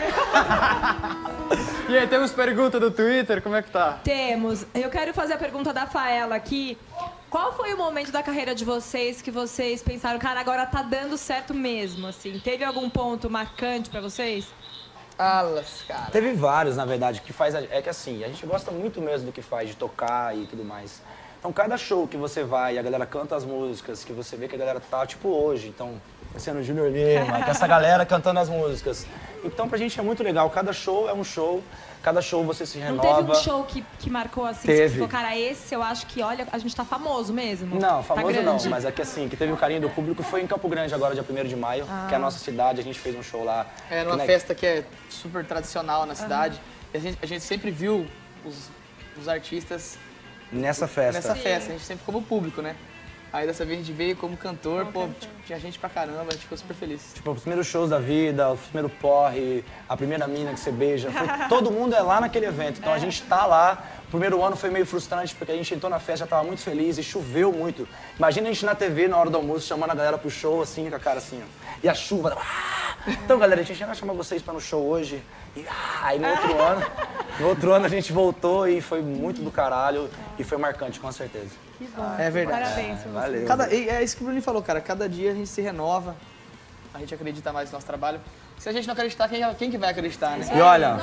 E aí, temos pergunta do Twitter, como é que tá? Temos. Eu quero fazer a pergunta da Faela aqui. Qual foi o momento da carreira de vocês que vocês pensaram, cara, agora tá dando certo mesmo, assim? Teve algum ponto marcante pra vocês? Alas, cara. Teve vários, na verdade, que faz. a- É que assim, a gente gosta muito mesmo do que faz, de tocar e tudo mais. Então, cada show que você vai e a galera canta as músicas, que você vê que a galera tá, tipo hoje, então, sendo Júnior Lima, com essa galera cantando as músicas. Então, pra gente é muito legal. Cada show é um show, cada show você se Não renova. teve um show que, que marcou assim? Teve. Que você falou, cara, esse eu acho que, olha, a gente tá famoso mesmo. Não, Tá famoso não, grande. mas é que assim, que teve o carinho do público foi em Campo Grande agora, dia primeiro de maio, Ah. que é a nossa cidade, a gente fez um show lá. É numa Né? festa que é super tradicional na cidade. E a gente, a gente sempre viu os, os artistas Nessa festa. nessa festa. A gente sempre como público, né? Aí dessa vez a gente veio como cantor, pô, tipo, tinha gente pra caramba, a gente ficou super feliz. Tipo, os primeiros shows da vida, o primeiro porre, a primeira mina que você beija, foi- todo mundo é lá naquele evento. Então a gente tá lá. O primeiro ano foi meio frustrante porque a gente entrou na festa, já tava muito feliz e choveu muito. Imagina a gente na T V na hora do almoço chamando a galera pro show assim, com a cara assim, ó. E a chuva. Ah! Então, galera, a gente vai chamar vocês pra no show hoje. E ah, aí no outro ano, no outro ano a gente voltou e foi muito do caralho e foi marcante, com certeza. Que bom. É verdade. Parabéns pra você. Valeu. Cada, e é isso que o Bruno falou, cara. Cada dia a gente se renova, a gente acredita mais no nosso trabalho. Se a gente não acreditar, quem, quem que vai acreditar, né? E olha,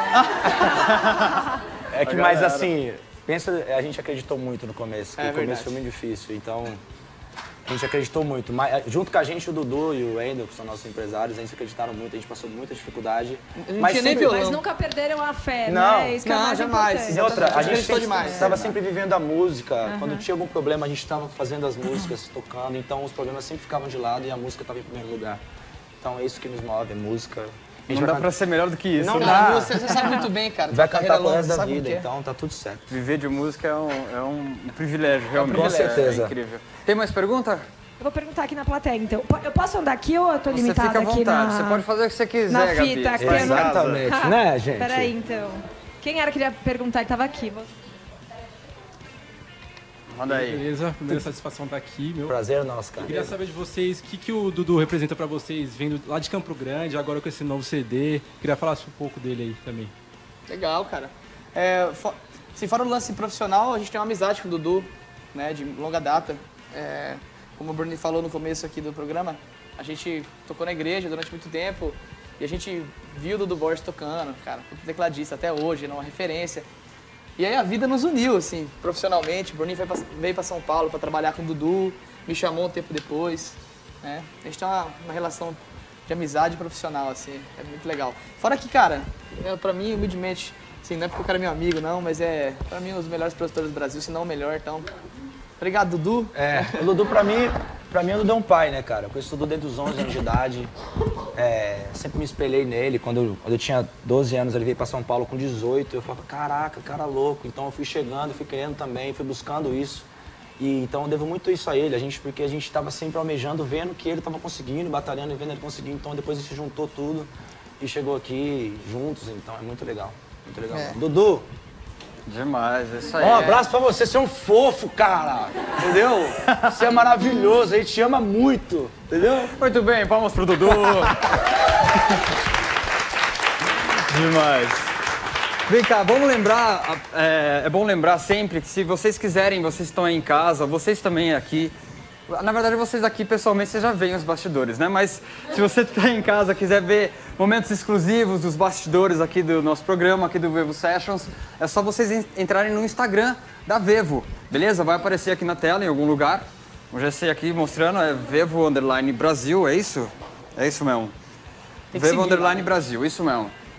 é que A mais galera. assim, pensa, a gente acreditou muito no começo, que É o começo verdade. foi muito difícil, então a gente acreditou muito. Mas, junto com a gente, o Dudu e o Wendel, que são nossos empresários, eles acreditaram muito, a gente passou muita dificuldade. Não mas tinha nem sempre- violão. Mas nunca perderam a fé, Não. né? Isso que é Não, mais jamais. importante. E outra, a gente acreditou sempre demais. estava sempre vivendo a música. Aham. Quando tinha algum problema, a gente estava fazendo as músicas, tocando, então os problemas sempre ficavam de lado e a música estava em primeiro lugar. Então é isso que nos move, é música. A gente Não vai dá pra ser melhor do que isso. Não né? dá. Você, você sabe muito bem, cara. Vai tua cantar carreira pro longa, resto da sabe o vida, que é. então tá tudo certo. Viver de música é um, é um privilégio, realmente. Com certeza. É incrível. Tem mais pergunta? Eu vou perguntar aqui na plateia, então. Po- Eu posso andar aqui ou eu tô Você limitada fica à aqui vontade, na... você pode fazer o que você quiser, na Gabi. fita aqui? Vai. eu não- Exatamente, Ah, né, gente? Peraí, então. Quem era que queria perguntar e tava aqui? Vou- Manda aí. Beleza, primeira satisfação estar aqui, meu. Prazer nosso, cara. Eu queria saber de vocês, o que, que o Dudu representa pra vocês, vindo lá de Campo Grande, agora com esse novo C D. Queria falar um pouco dele aí também. Legal, cara. É, fo- se fora o lance profissional, a gente tem uma amizade com o Dudu, né, de longa data. É, como o Bruno falou no começo aqui do programa, a gente tocou na igreja durante muito tempo e a gente viu o Dudu Borges tocando, cara, tecladista até hoje, ele é uma referência. E aí a vida nos uniu, assim, profissionalmente. O Bruninho foi pra- veio para São Paulo para trabalhar com o Dudu, me chamou um tempo depois, né? A gente tem uma, uma relação de amizade profissional, assim, é muito legal. Fora que, cara, é, pra mim, humildemente, assim, não é porque o cara é meu amigo, não, mas é, pra mim, um dos melhores produtores do Brasil, se não o melhor, então... Obrigado, Dudu. É, o Dudu pra mim, pra mim o Dudu é um pai, né, cara? Eu conheço o Dudu desde os onze anos de idade, é, sempre me espelhei nele. Quando eu, quando eu tinha doze anos, ele veio pra São Paulo com dezoito, eu falava, caraca, cara louco. Então eu fui chegando, fui querendo também, fui buscando isso. E então eu devo muito isso a ele, a gente, porque a gente tava sempre almejando, vendo que ele tava conseguindo, batalhando e vendo ele conseguir. Então depois a gente juntou tudo e chegou aqui juntos, então é muito legal, muito legal. É. Dudu, Demais, é isso aí. um abraço pra você, você é um fofo, cara, entendeu? Você é maravilhoso, a gente te ama muito, entendeu? Muito bem, palmas pro Dudu. Demais. Vem cá, vamos lembrar, é, é bom lembrar sempre que se vocês quiserem, vocês estão aí em casa, vocês também aqui. Na verdade, vocês aqui, pessoalmente, vocês já veem os bastidores, né? Mas se você está em casa, quiser ver momentos exclusivos dos bastidores aqui do nosso programa, aqui do Vevo Sessions, é só vocês en- entrarem no Instagram da Vevo, beleza? Vai aparecer aqui na tela, em algum lugar. O G C aqui mostrando, é Vevo Underline Brasil, é isso? É isso mesmo. Tem que Vevo seguir lá, Underline né? Brasil, isso mesmo.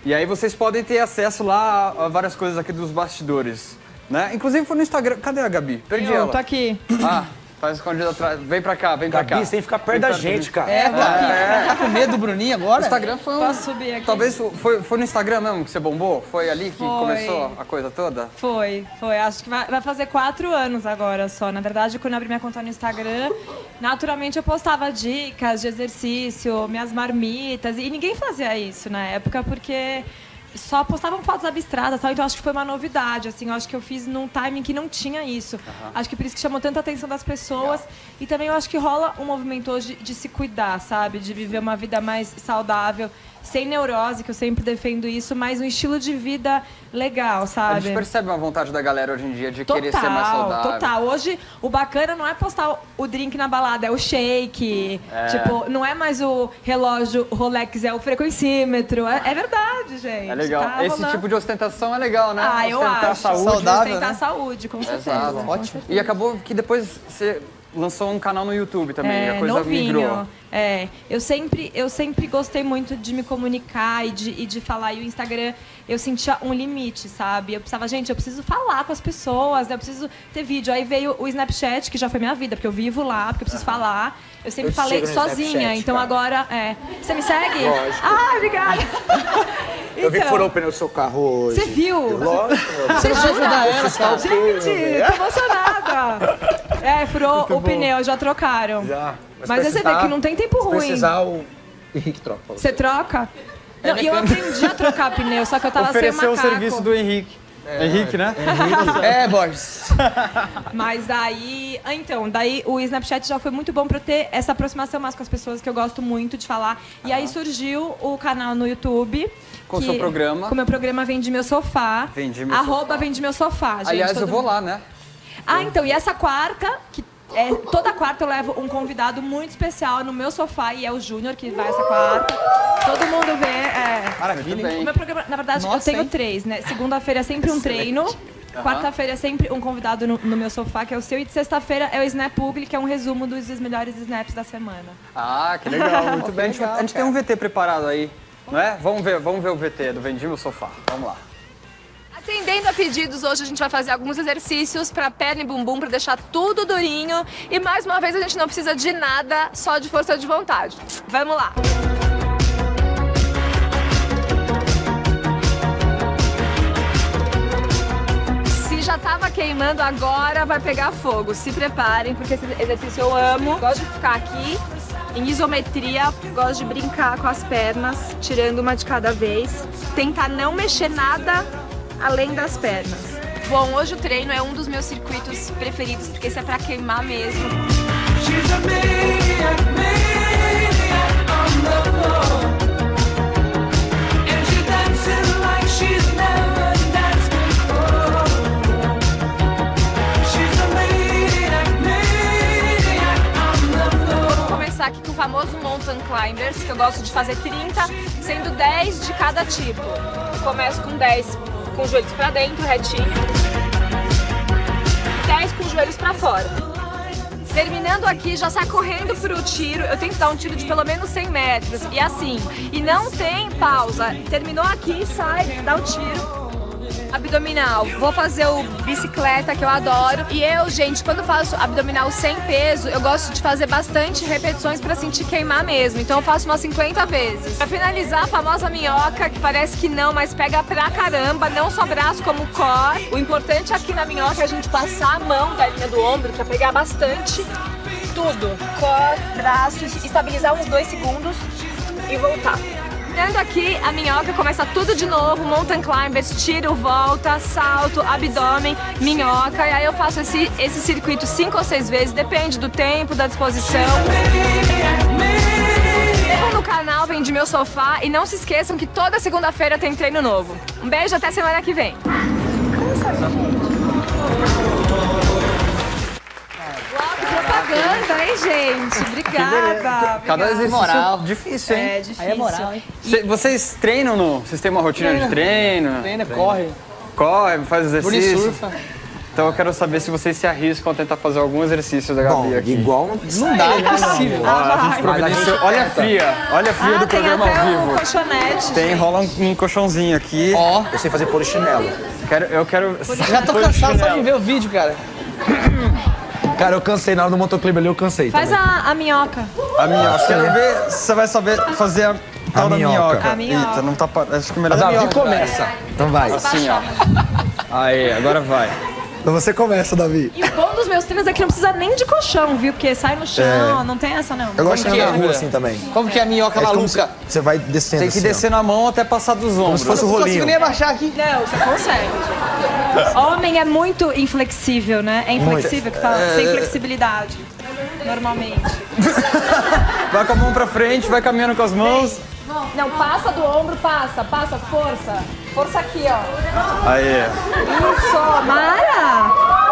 E aí vocês podem ter acesso lá a várias coisas aqui dos bastidores, né? Inclusive foi no Instagram. Cadê a Gabi? Perdi Eu, ela. tô aqui. Ah, tá escondida atrás. Vem pra cá, vem pra cá. Gabi, você tem que ficar perto da gente, cara. É, tá, tá com medo do Bruninho agora? O Instagram foi um... Posso subir aqui? Talvez foi, foi no Instagram mesmo que você bombou? Foi ali que Foi. começou a coisa toda? Foi, foi. Acho que vai, vai fazer quatro anos agora só. Na verdade, quando eu abri minha conta no Instagram, naturalmente eu postava dicas de exercício, minhas marmitas. E ninguém fazia isso na época, porque só postavam fotos abstratas, tal, então acho que foi uma novidade, assim, eu acho que eu fiz num timing que não tinha isso. Uhum. Acho que por isso que chamou tanta atenção das pessoas. Legal. E também eu acho que rola um movimento hoje de se cuidar, sabe? De viver uma vida mais saudável, sem neurose, que eu sempre defendo isso, mas um estilo de vida legal, sabe? A gente percebe uma vontade da galera hoje em dia de total, querer ser mais saudável. Total, hoje o bacana não é postar o drink na balada, é o shake, é. Tipo, não é mais o relógio Rolex, é o frequencímetro, é, é verdade, gente. É legal, tá esse rolando. tipo de ostentação é legal, né? Ah, eu ostentar acho. saúde. Saudável, ostentar né? saúde, com certeza. Exato. Com Ótimo. certeza. E acabou que depois você lançou um canal no YouTube também, É, a coisa novinho. migrou. É, eu sempre, eu sempre gostei muito de me comunicar e de, e de falar. E o Instagram, eu sentia um limite, sabe? Eu precisava, gente, eu preciso falar com as pessoas, né? Eu preciso ter vídeo. Aí veio o Snapchat, que já foi minha vida, porque eu vivo lá, porque eu preciso falar. Eu sempre Eu falei sigo no sozinha, Snapchat, então cara. agora, é. Você me segue? Lógico. Ah, obrigada. Eu vi que Então, furou o pneu do seu carro hoje. Você viu? Lógico. Você Vai jura? ajudar ela, cara. Gente, tô emocionada. É, furou Muito o bom. pneu, já trocaram. Já. Mas, aí você vê que não tem tempo se ruim. precisar, o Henrique troca. pra Você troca? Não, e eu aprendi a trocar pneu, só que eu tava Ofereceu sem o macaco. serviço do Henrique. É, Henrique, né? Henrique. É, Borges. Mas daí... ah, Então, daí o Snapchat já foi muito bom pra eu ter essa aproximação mais com as pessoas que eu gosto muito de falar. E aí surgiu o canal no YouTube. Com o que- seu programa. Com o meu programa Vende Meu Sofá. Vende Meu Arroba Sofá. Vende Meu Sofá, gente. Aliás, todo eu vou mundo- lá, né? Ah, então, e essa quarta, que é, toda quarta eu levo um convidado muito especial no meu sofá, e é o Júnior que vai essa quarta. Todo mundo vê. É. Maravilha, hein? O meu programa, na verdade, Nossa, eu tenho hein? três, né? Segunda-feira é sempre um treino. Quarta-feira é sempre um convidado no, no meu sofá, que é o seu. E de sexta-feira é o Snap Ugly, que é um resumo dos, dos melhores snaps da semana. Ah, que legal, muito bem. A gente, a gente tem um V T preparado aí, não é? Vamos ver, vamos ver o V T do Vendi Meu Sofá. Vamos lá. Atendendo a pedidos, hoje a gente vai fazer alguns exercícios para perna e bumbum, para deixar tudo durinho. E mais uma vez a gente não precisa de nada, só de força de vontade. Vamos lá! Se já tava queimando, agora vai pegar fogo. Se preparem, porque esse exercício eu amo. Gosto de ficar aqui em isometria, gosto de brincar com as pernas, tirando uma de cada vez. Tentar não mexer nada além das pernas. Bom, hoje o treino é um dos meus circuitos preferidos, porque esse é pra queimar mesmo. Vou começar aqui com o famoso Mountain Climbers, que eu gosto de fazer trinta, sendo dez de cada tipo. Eu começo com dez com os joelhos pra dentro, retinho. dez com os joelhos pra fora. Terminando aqui, já sai correndo pro tiro. Eu tento dar um tiro de pelo menos cem metros. E assim, e não tem pausa. Terminou aqui, sai, dá o tiro. Abdominal. Vou fazer o bicicleta, que eu adoro. E eu, gente, quando faço abdominal sem peso, eu gosto de fazer bastante repetições pra sentir queimar mesmo. Então eu faço umas cinquenta vezes. Pra finalizar, a famosa minhoca, que parece que não, mas pega pra caramba. Não só braço, como core. O importante aqui na minhoca é a gente passar a mão da linha do ombro pra pegar bastante tudo. Core, braço, estabilizar uns dois segundos e voltar. Terminando aqui, a minhoca começa tudo de novo, mountain climbers, tiro, volta, salto, abdômen, minhoca. E aí eu faço esse, esse circuito cinco ou seis vezes, depende do tempo, da disposição. Inscrevam no canal Vendi Meu Sofá e não se esqueçam que toda segunda-feira tem treino novo. Um beijo, até semana que vem. Propaganda, hein, gente? Obrigada. Cada exercício moral. difícil, hein? É difícil. Aí é moral, hein? Cê- vocês treinam no... Vocês têm uma rotina de treino? Treina, corre. Corre, faz Bruninho exercício? surfa. Então eu quero saber se vocês se arriscam a tentar fazer algum exercício da Gabi Bom, aqui. igual não, Não dá, é impossível. Ó, a gente providenciou. Olha a fria, olha a fria Ah, do tem programa até ao um vivo. colchonete, Tem, gente. rola um, um colchãozinho aqui. Ó, Eu sei fazer polichinelo. Quero, eu quero. já tô cansado só de ver o vídeo, cara. Cara, eu cansei na hora do motoclube ali, eu cansei. Faz também. a, a minhoca. A minhoca. Quero ver se você vai saber fazer a tal da minhoca. minhoca. A minhoca. Eita, não tá. pa- Acho que é melhor A da Davi minhoca. começa. Então vai. Assim, ó. Aí, agora vai. Então você começa, Davi. E o bom dos meus treinos é que não precisa nem de colchão, viu? Porque sai no chão, É. não tem essa não. Eu gosto de que andar é, na rua André? assim também. Como que é a minhoca É como maluca? se- Você vai descendo Tem que assim, ó. descer na mão até passar dos ombros. se fosse o Não rolinho. consigo nem abaixar aqui. Não, você consegue, gente. Homem é muito inflexível, né? É inflexível que fala, sem flexibilidade. Normalmente. Vai com a mão pra frente, vai caminhando com as mãos. Não, passa do ombro, passa, passa, força. Força aqui, ó. Aí. Isso, Mara!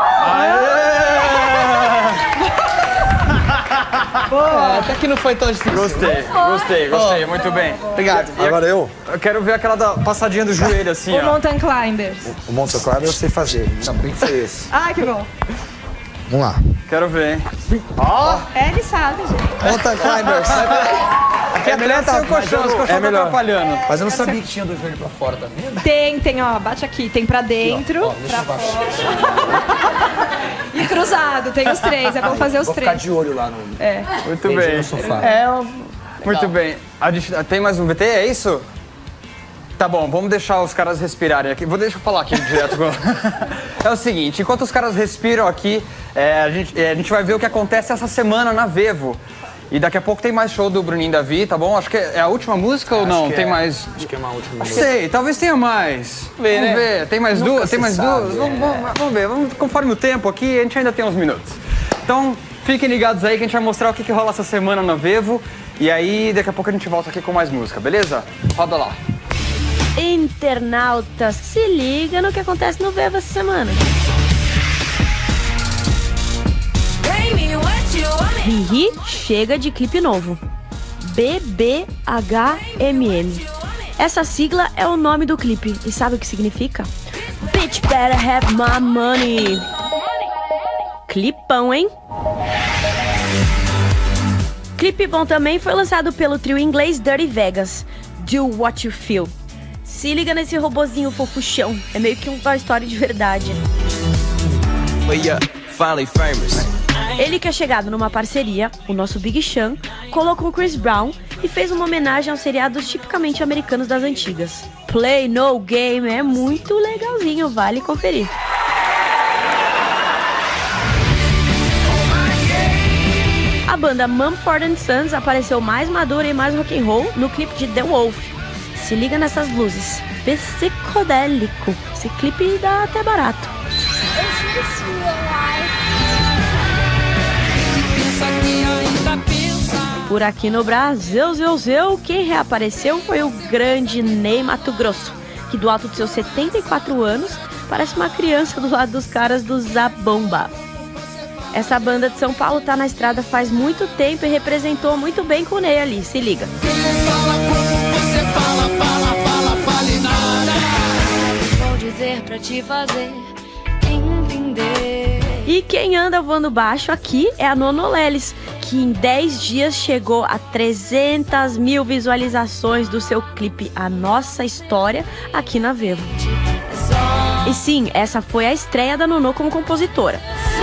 É, até que não foi tão difícil. Gostei, gostei, gostei, muito bem. Obrigado. Agora eu? Eu quero ver aquela da passadinha do joelho, assim, O ó. mountain climbers. O Monte Claro eu sei fazer. Também que foi esse. Ai, que bom. Vamos lá. Quero ver, hein? É, ele sabe, gente. Mountain climbers. Aqui é melhor sem o colchão, os colchão tá melhor. atrapalhando. Mas eu não sabia que tinha do joelho pra fora, tá vendo? Tem, tem, ó, bate aqui. Tem pra dentro, Ó, deixa pra eu fora. E cruzado, tem os três. É bom fazer os Vou ficar três. de olho lá no, É. Muito beijinho bem. no sofá. É, ó, Muito bem. A gente tem mais um V T, é isso? Tá bom, vamos deixar os caras respirarem aqui. Vou deixar eu falar aqui direto. Com... É o seguinte, enquanto os caras respiram aqui, é, a, gente, é, a gente vai ver o que acontece essa semana na Vevo. E daqui a pouco tem mais show do Bruninho e Davi, tá bom? Acho que é a última música ou Acho não? que Tem é. mais. Acho que é uma última. Não sei, talvez tenha mais. Vê, vamos né? ver. Tem mais Nunca duas? Tem se mais sabe, duas? é. Vamos, vamos, vamos ver. Vamos, conforme o tempo aqui, a gente ainda tem uns minutos. Então, fiquem ligados aí que a gente vai mostrar o que, que rola essa semana na Vevo. E aí, daqui a pouco a gente volta aqui com mais música, beleza? Roda lá. Internauta, se liga no que acontece no Vevo essa semana. Riri chega de clipe novo. B B H M M. Essa sigla é o nome do clipe. E sabe o que significa? Bitch better have my money. Clipão, hein? Clipe bom também foi lançado pelo trio inglês Dirty Vegas. Do What You Feel. Se liga nesse robozinho fofuchão. É meio que um Toy Story de verdade. Ele que é chegado numa parceria, o nosso Big Sean, colocou Chris Brown e fez uma homenagem aos seriados tipicamente americanos das antigas. Play No Game é muito legalzinho, vale conferir. A banda Mumford and Sons apareceu mais madura e mais rock and roll no clipe de The Wolf. Se liga nessas luzes, psicodélico. Esse clipe dá até barato. Por aqui no Brasil, zeu, zeu, quem reapareceu foi o grande Ney Matogrosso, que do alto de seus setenta e quatro anos parece uma criança do lado dos caras do Zabomba. Essa banda de São Paulo tá na estrada faz muito tempo e representou muito bem com o Ney ali, se liga. Vou dizer pra te fazer entender. E quem anda voando baixo aqui é a Nonoleles, que em dez dias chegou a trezentas mil visualizações do seu clipe A Nossa História aqui na Vevo. E sim, essa foi a estreia da Nonô como compositora.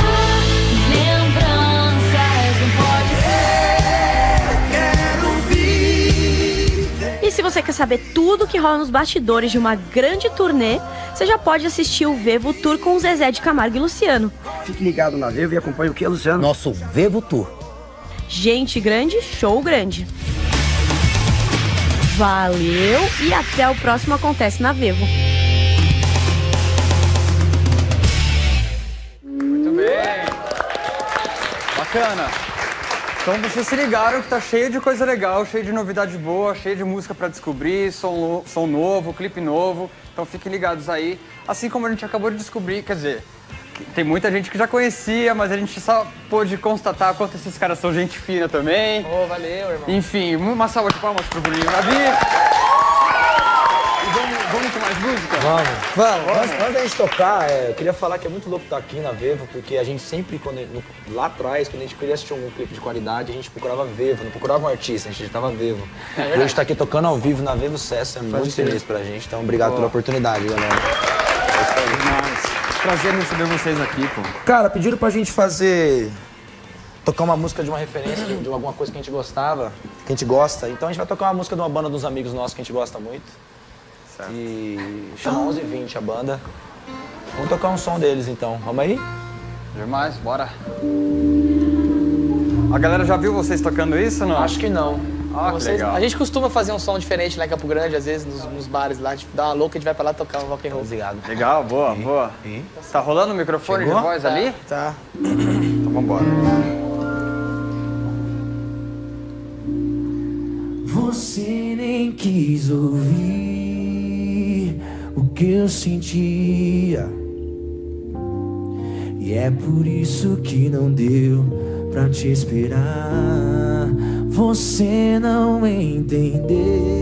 E se você quer saber tudo que rola nos bastidores de uma grande turnê, você já pode assistir o Vevo Tour com o Zezé de Camargo e Luciano. Fique ligado na Vevo e acompanhe o que, Luciano? Nosso Vevo Tour. Gente grande, show grande. Valeu e até o próximo Acontece na Vevo. Muito bem. Bacana. Então vocês se ligaram que tá cheio de coisa legal, cheio de novidade boa, cheio de música pra descobrir, som, som novo, clipe novo. Então fiquem ligados aí. Assim como a gente acabou de descobrir, quer dizer, tem muita gente que já conhecia, mas a gente só pôde constatar quanto esses caras são gente fina também. Ô, oh, valeu, irmão. Enfim, uma salva de palmas pro Bruninho e Davi. Vamos, vamos com mais música? Vamos. Vamos. Antes, antes da gente tocar, é, eu queria falar que é muito louco estar aqui na Vevo, porque a gente sempre, quando, no, lá atrás, quando a gente queria assistir um clipe de qualidade, a gente procurava Vevo, não procurava um artista, a gente digitava Vevo. É e hoje estar aqui tocando ao vivo na Vevo Sucesso é muito ser. feliz pra gente, então obrigado Boa. pela oportunidade, galera. Prazer em receber vocês aqui, pô. Cara, pediram pra gente fazer... tocar uma música de uma referência, de, de alguma coisa que a gente gostava, que a gente gosta. Então a gente vai tocar uma música de uma banda dos amigos nossos que a gente gosta muito. Certo. E chama onze e vinte a banda. Vamos tocar um som deles então. Vamos aí? Demais, bora. A galera já viu vocês tocando isso ou não? Acho que não. Ah, que Vocês- legal. a gente costuma fazer um som diferente lá em Campo Grande, às vezes nos, nos bares lá, tipo, dá uma louca, a gente vai pra lá tocar um rock and roll. Obrigado. Legal, boa, boa. Tá rolando o microfone Chegou? de voz ali? Tá. Então vambora. Você nem quis ouvir o que eu sentia, e é por isso que não deu pra te esperar. Você não entendeu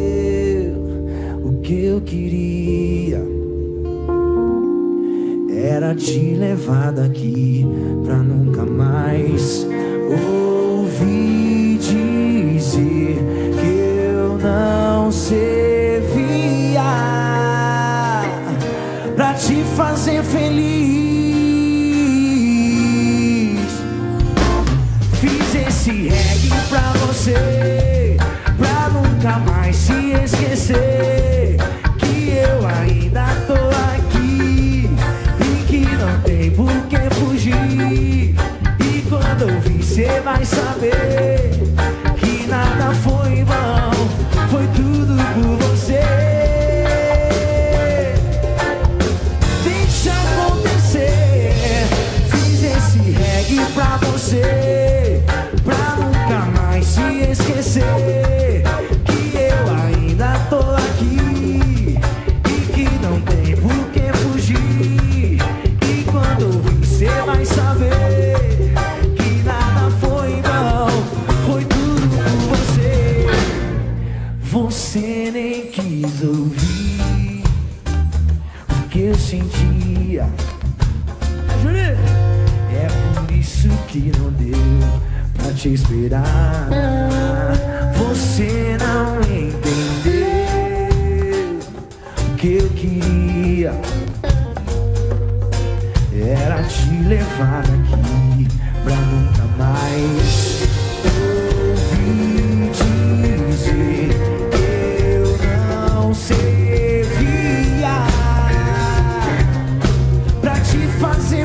o que eu queria, era te levar daqui pra nunca mais ouvir dizer que eu não servia pra te fazer feliz. Fiz esse reggae pra você, pra nunca mais se esquecer que eu ainda tô aqui e que não tem por que fugir. E quando eu vi, cê vai saber que nada foi em vão, foi tudo por você. Deixa acontecer, fiz esse reggae pra você, pra nunca mais se esquecer que eu ainda tô aqui e que não tem por que fugir. E quando eu vi, cê vai saber que nada foi em vão, foi tudo por você. Você nem quis ouvir o que eu sentia, é por isso que não deu pra te esperar. Você não entendeu o que eu queria, era te levar daqui pra nunca mais ouvir dizer que eu não servia pra te fazer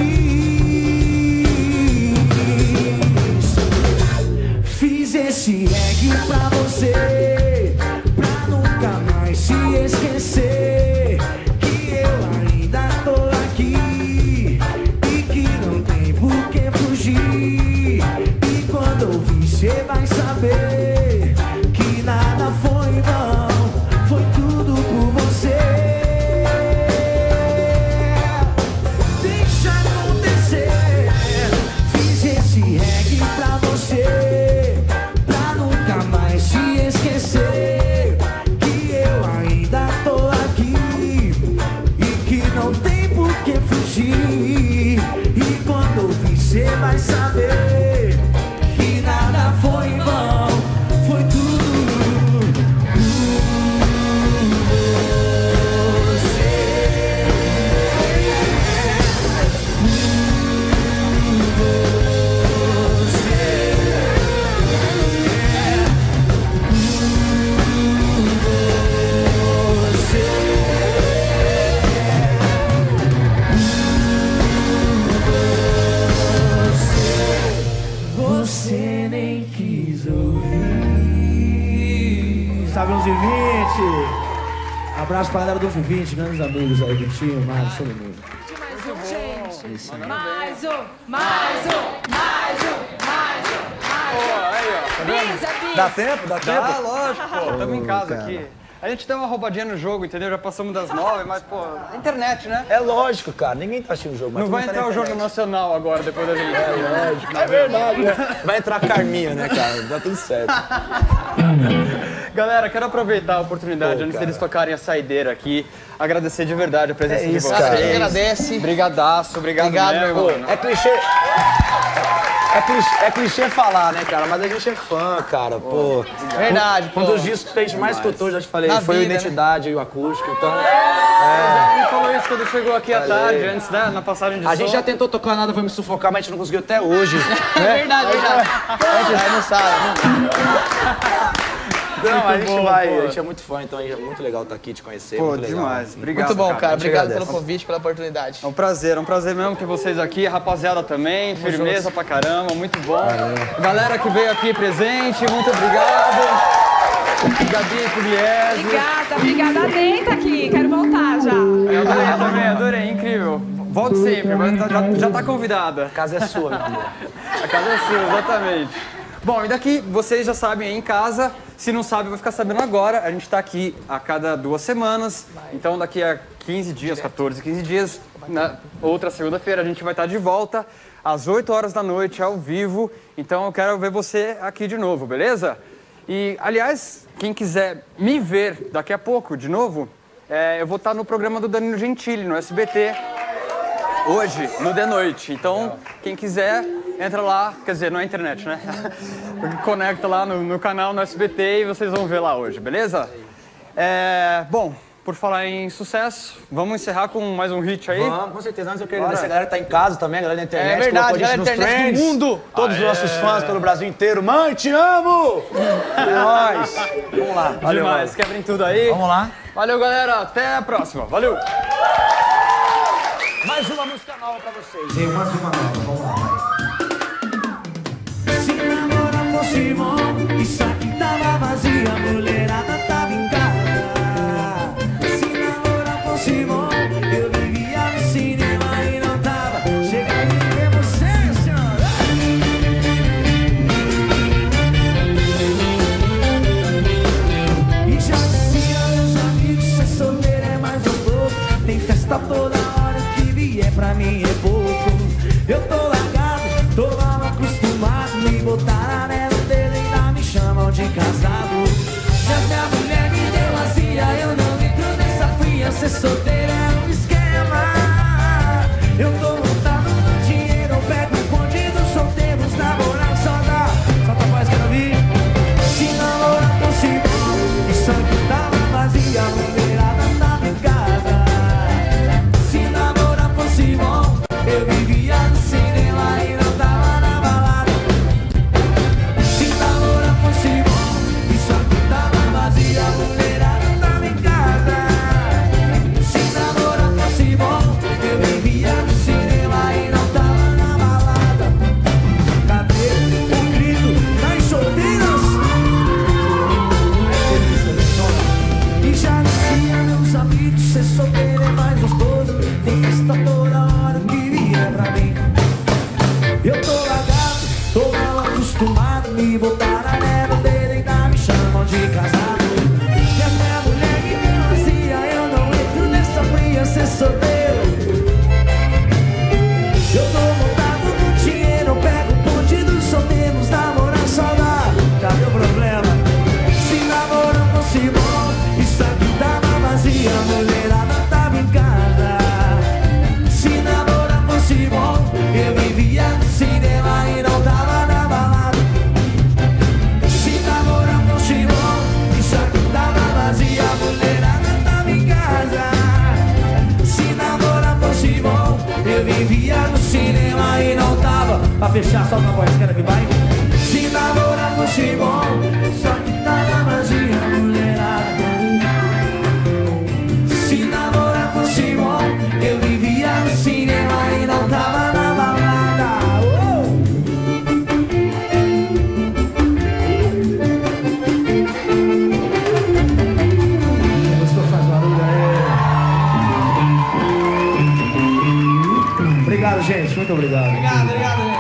feliz. Fiz esse reggae pra você, pra nunca mais se esquecer que eu ainda tô aqui e que não tem por que fugir. E quando eu vi, cê vai saber que nada foi em vão, foi tudo por você. Deixa acontecer, fiz esse reggae pra você, pra nunca mais se esquecer que eu ainda tô aqui e que não tem por que fugir. E quando eu vi, cê vai saber que nada foi em vão, foi tudo por você. Você nem quis ouvir. Sabe, onze e vinte. Abraço pra galera do onze e vinte, grandes amigos aí, Vitinho, Mário, todo mundo. Mais um, gente. Isso. Mais um, mais um, mais um, mais um, mais um. Aí, ó. Bisa, bisa. Dá tempo? Dá tempo? Dá, lógico, pô. Tamo em casa cara. aqui. A gente deu uma roubadinha no jogo, entendeu? Já passamos das nove, mas, pô, internet, né? É lógico, cara. Ninguém tá assistindo o jogo. mas Não todo vai mundo tá entrar na o Jornal internet. Nacional agora, depois da gente. É lógico. É verdade, né? Vai entrar a Carminha, né, cara? Dá tudo certo. Galera, quero aproveitar a oportunidade, Pô, antes deles tocarem a saideira aqui, agradecer de verdade a presença é isso, de vocês. Cara, a gente agradece. Brigadaço, obrigado, obrigado mesmo. meu irmão. É clichê... É clichê, é clichê falar, né, cara? Mas a gente é fã, cara. Pô, verdade, um, um dos discos que a gente mais escutou, já te falei, Na foi vida, o Identidade, né? E o Acústico, então... É. Ele falou isso quando chegou aqui à tarde, antes, né, na passagem de A som. gente já tentou tocar Nada Vai Me Sufocar, mas a gente não conseguiu até hoje. É verdade, verdade. A gente não sabe. Não, a gente bom, vai, pô. a gente é muito fã, então é muito legal estar aqui, te conhecer, Pô, muito legal. demais. Obrigado, muito bom, cara. cara. Obrigado pelo convite, pela oportunidade. É um prazer, é um prazer mesmo ter vocês aqui, a rapaziada também, Vamos firmeza juntos. Pra caramba, muito bom. Valeu. Galera que veio aqui presente, muito obrigado. Gabi Pugliese. Obrigada, obrigada. Adei tá aqui, quero voltar já. Eu adorei também, adorei, incrível. Volte sempre, mas já, já tá convidada. A casa é sua, meu amor. A casa é sua, exatamente. Bom, e daqui vocês já sabem aí em casa, se não sabe vai ficar sabendo agora, a gente tá aqui a cada duas semanas, então daqui a quinze dias, quatorze, quinze dias, na outra segunda-feira a gente vai estar de volta às oito horas da noite, ao vivo, então eu quero ver você aqui de novo, beleza? E, aliás, quem quiser me ver daqui a pouco de novo, é, eu vou estar no programa do Danilo Gentili, no S B T, hoje, no de noite, então quem quiser... Entra lá, quer dizer, não é internet, né? Conecta lá no, no canal, no S B T e vocês vão ver lá hoje, beleza? É, bom, por falar em sucesso, vamos encerrar com mais um hit aí? Vamos, com certeza. Antes eu queria agradecer a galera que tá em casa também, a galera da internet. É verdade, a galera da internet trends, do mundo. Todos os nossos fãs pelo Brasil inteiro. Mãe, te amo! É nóis. Vamos lá. Valeu, demais. Mano. Quebrem tudo aí. Vamos lá. Valeu, galera. Até a próxima. Valeu. Mais uma música nova pra vocês. Tem mais uma nova. Vamos lá, vai. Se namorar fosse bom, isso aqui tava vazia, a mulherada tava em casa. Se namorar fosse bom, eu vivia no cinema e não tava chegando em ver você, senhora. E já dizia meus amigos, ser solteiro é mais gostoso. Tem festa toda hora, que vier pra mim é pouco. Eu tô largado, tô mal acostumado, me botaram anel no dedo e ainda me chamam de casado. Mas minha mulher me deu vazia, eu não entro nessa fria, ser solteiro é um esquema. Eu tô montado no dinheiro, eu pego o bonde dos solteiros, namorar só dá, só tá voz que eu não vi. Se namorar fosse bom, isso aqui tava vazia, a mulherada tava em casa. Se namorar fosse bom, eu vivia no cinema e não tava na balada. Se namorar fosse bom, isso aqui tava vazia, a mulherada tava em casa. Se namorar fosse bom, eu vivia no cinema e não tava na balada. Cadê o grito das solteiras? E já dizia meus amigos, ser solteiro é mais gostoso. Tem festa toda hora, que vier pra mim. Eu tô largado, tô mal acostumado, me botaram anel no dedo e ainda me chamam de casado. E a minha mulher que me vazia, eu não entro nessa fria, ser solteiro. Eu tô montado no dinheiro, eu pego o ponte dos solteiros, namorar só dá. Cadê o problema? Se namorar fosse bom, isso aqui tava vazia, a mulherada tava em casa. Se namorar fosse bom, eu vivia no cinema e não tava na balada. Se namorar fosse bom, isso aqui tava vazia, a mulherada tava em casa. Se namorar fosse bom, eu vivia no cinema e não tava. Pra fechar, só uma voz, quero que vai. Se namorar fosse bom, só que tava vazia, a mulherada. Se namorar fosse bom, eu vivia no cinema e não tava na balada. Oh! Gostou? Faz barulho aí. Obrigado, gente. Muito obrigado. Obrigado, obrigado.